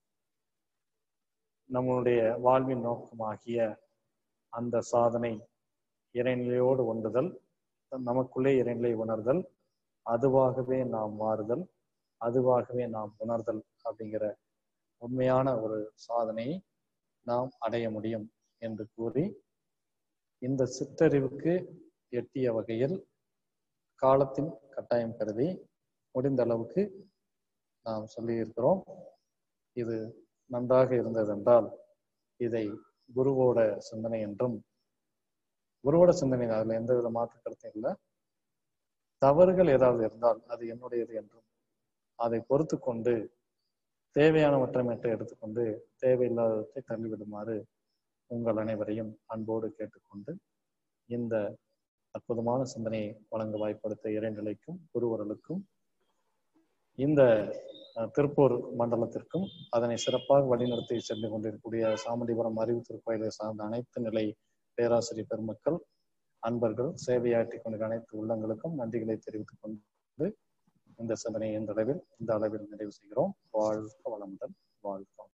நம்மளுடைய வாழ்வின் நோக்கமாகிய அந்த சாதனை இறைநிலையோடு ஒன்றுதல், நமக்குள்ளே இறைநிலை உணர்தல், அதுவாகவே நாம் மாறுதல், அதுவாகவே நாம் உணர்தல் அப்படிங்கிற உண்மையான ஒரு சாதனையை நாம் அடைய முடியும் என்று கூறி, இந்த சிற்றறிவுக்கு எட்டிய வகையில் காலத்தின் கட்டாயம் கருதி முடிந்த அளவுக்கு நாம் சொல்லியிருக்கிறோம். இது நன்றாக இருந்ததென்றால் இதை குருவோட சிந்தனை என்றும், குருவோட சிந்தனை அதுல எந்த வித மாற்று கருத்தும் இல்லை. தவறுகள் ஏதாவது இருந்தால் அது என்னுடையது என்றும் அதை பொறுத்து கொண்டு தேவையானவற்றை மட்டும் எடுத்துக்கொண்டு தேவையில்லாதவற்றை தள்ளிவிடுமாறு உங்கள் அனைவரையும் அன்போடு கேட்டுக்கொண்டு இந்த அற்புதமான சிந்தனையை வழங்க வாய்ப்படுத்த இறைநிலைக்கும் குருவர்களுக்கும் இந்த திருப்பூர் மண்டலத்திற்கும் அதனை சிறப்பாக வழிநடத்தி சென்று கொண்டிருக்கக்கூடிய சாமுண்டிபுரம் அறிவு திருக்கோயிலை சார்ந்த அனைத்து நிலை பேராசிரியர் பெருமக்கள், அன்பர்கள், சேவையாற்றிக் கொண்ட அனைத்து உள்ளங்களுக்கும் நன்றிகளை தெரிவித்துக் கொண்டு இந்த சிந்தனையை இந்த அளவில் நிறைவு செய்கிறோம். வாழ்க வளமுடன். வாழ்க.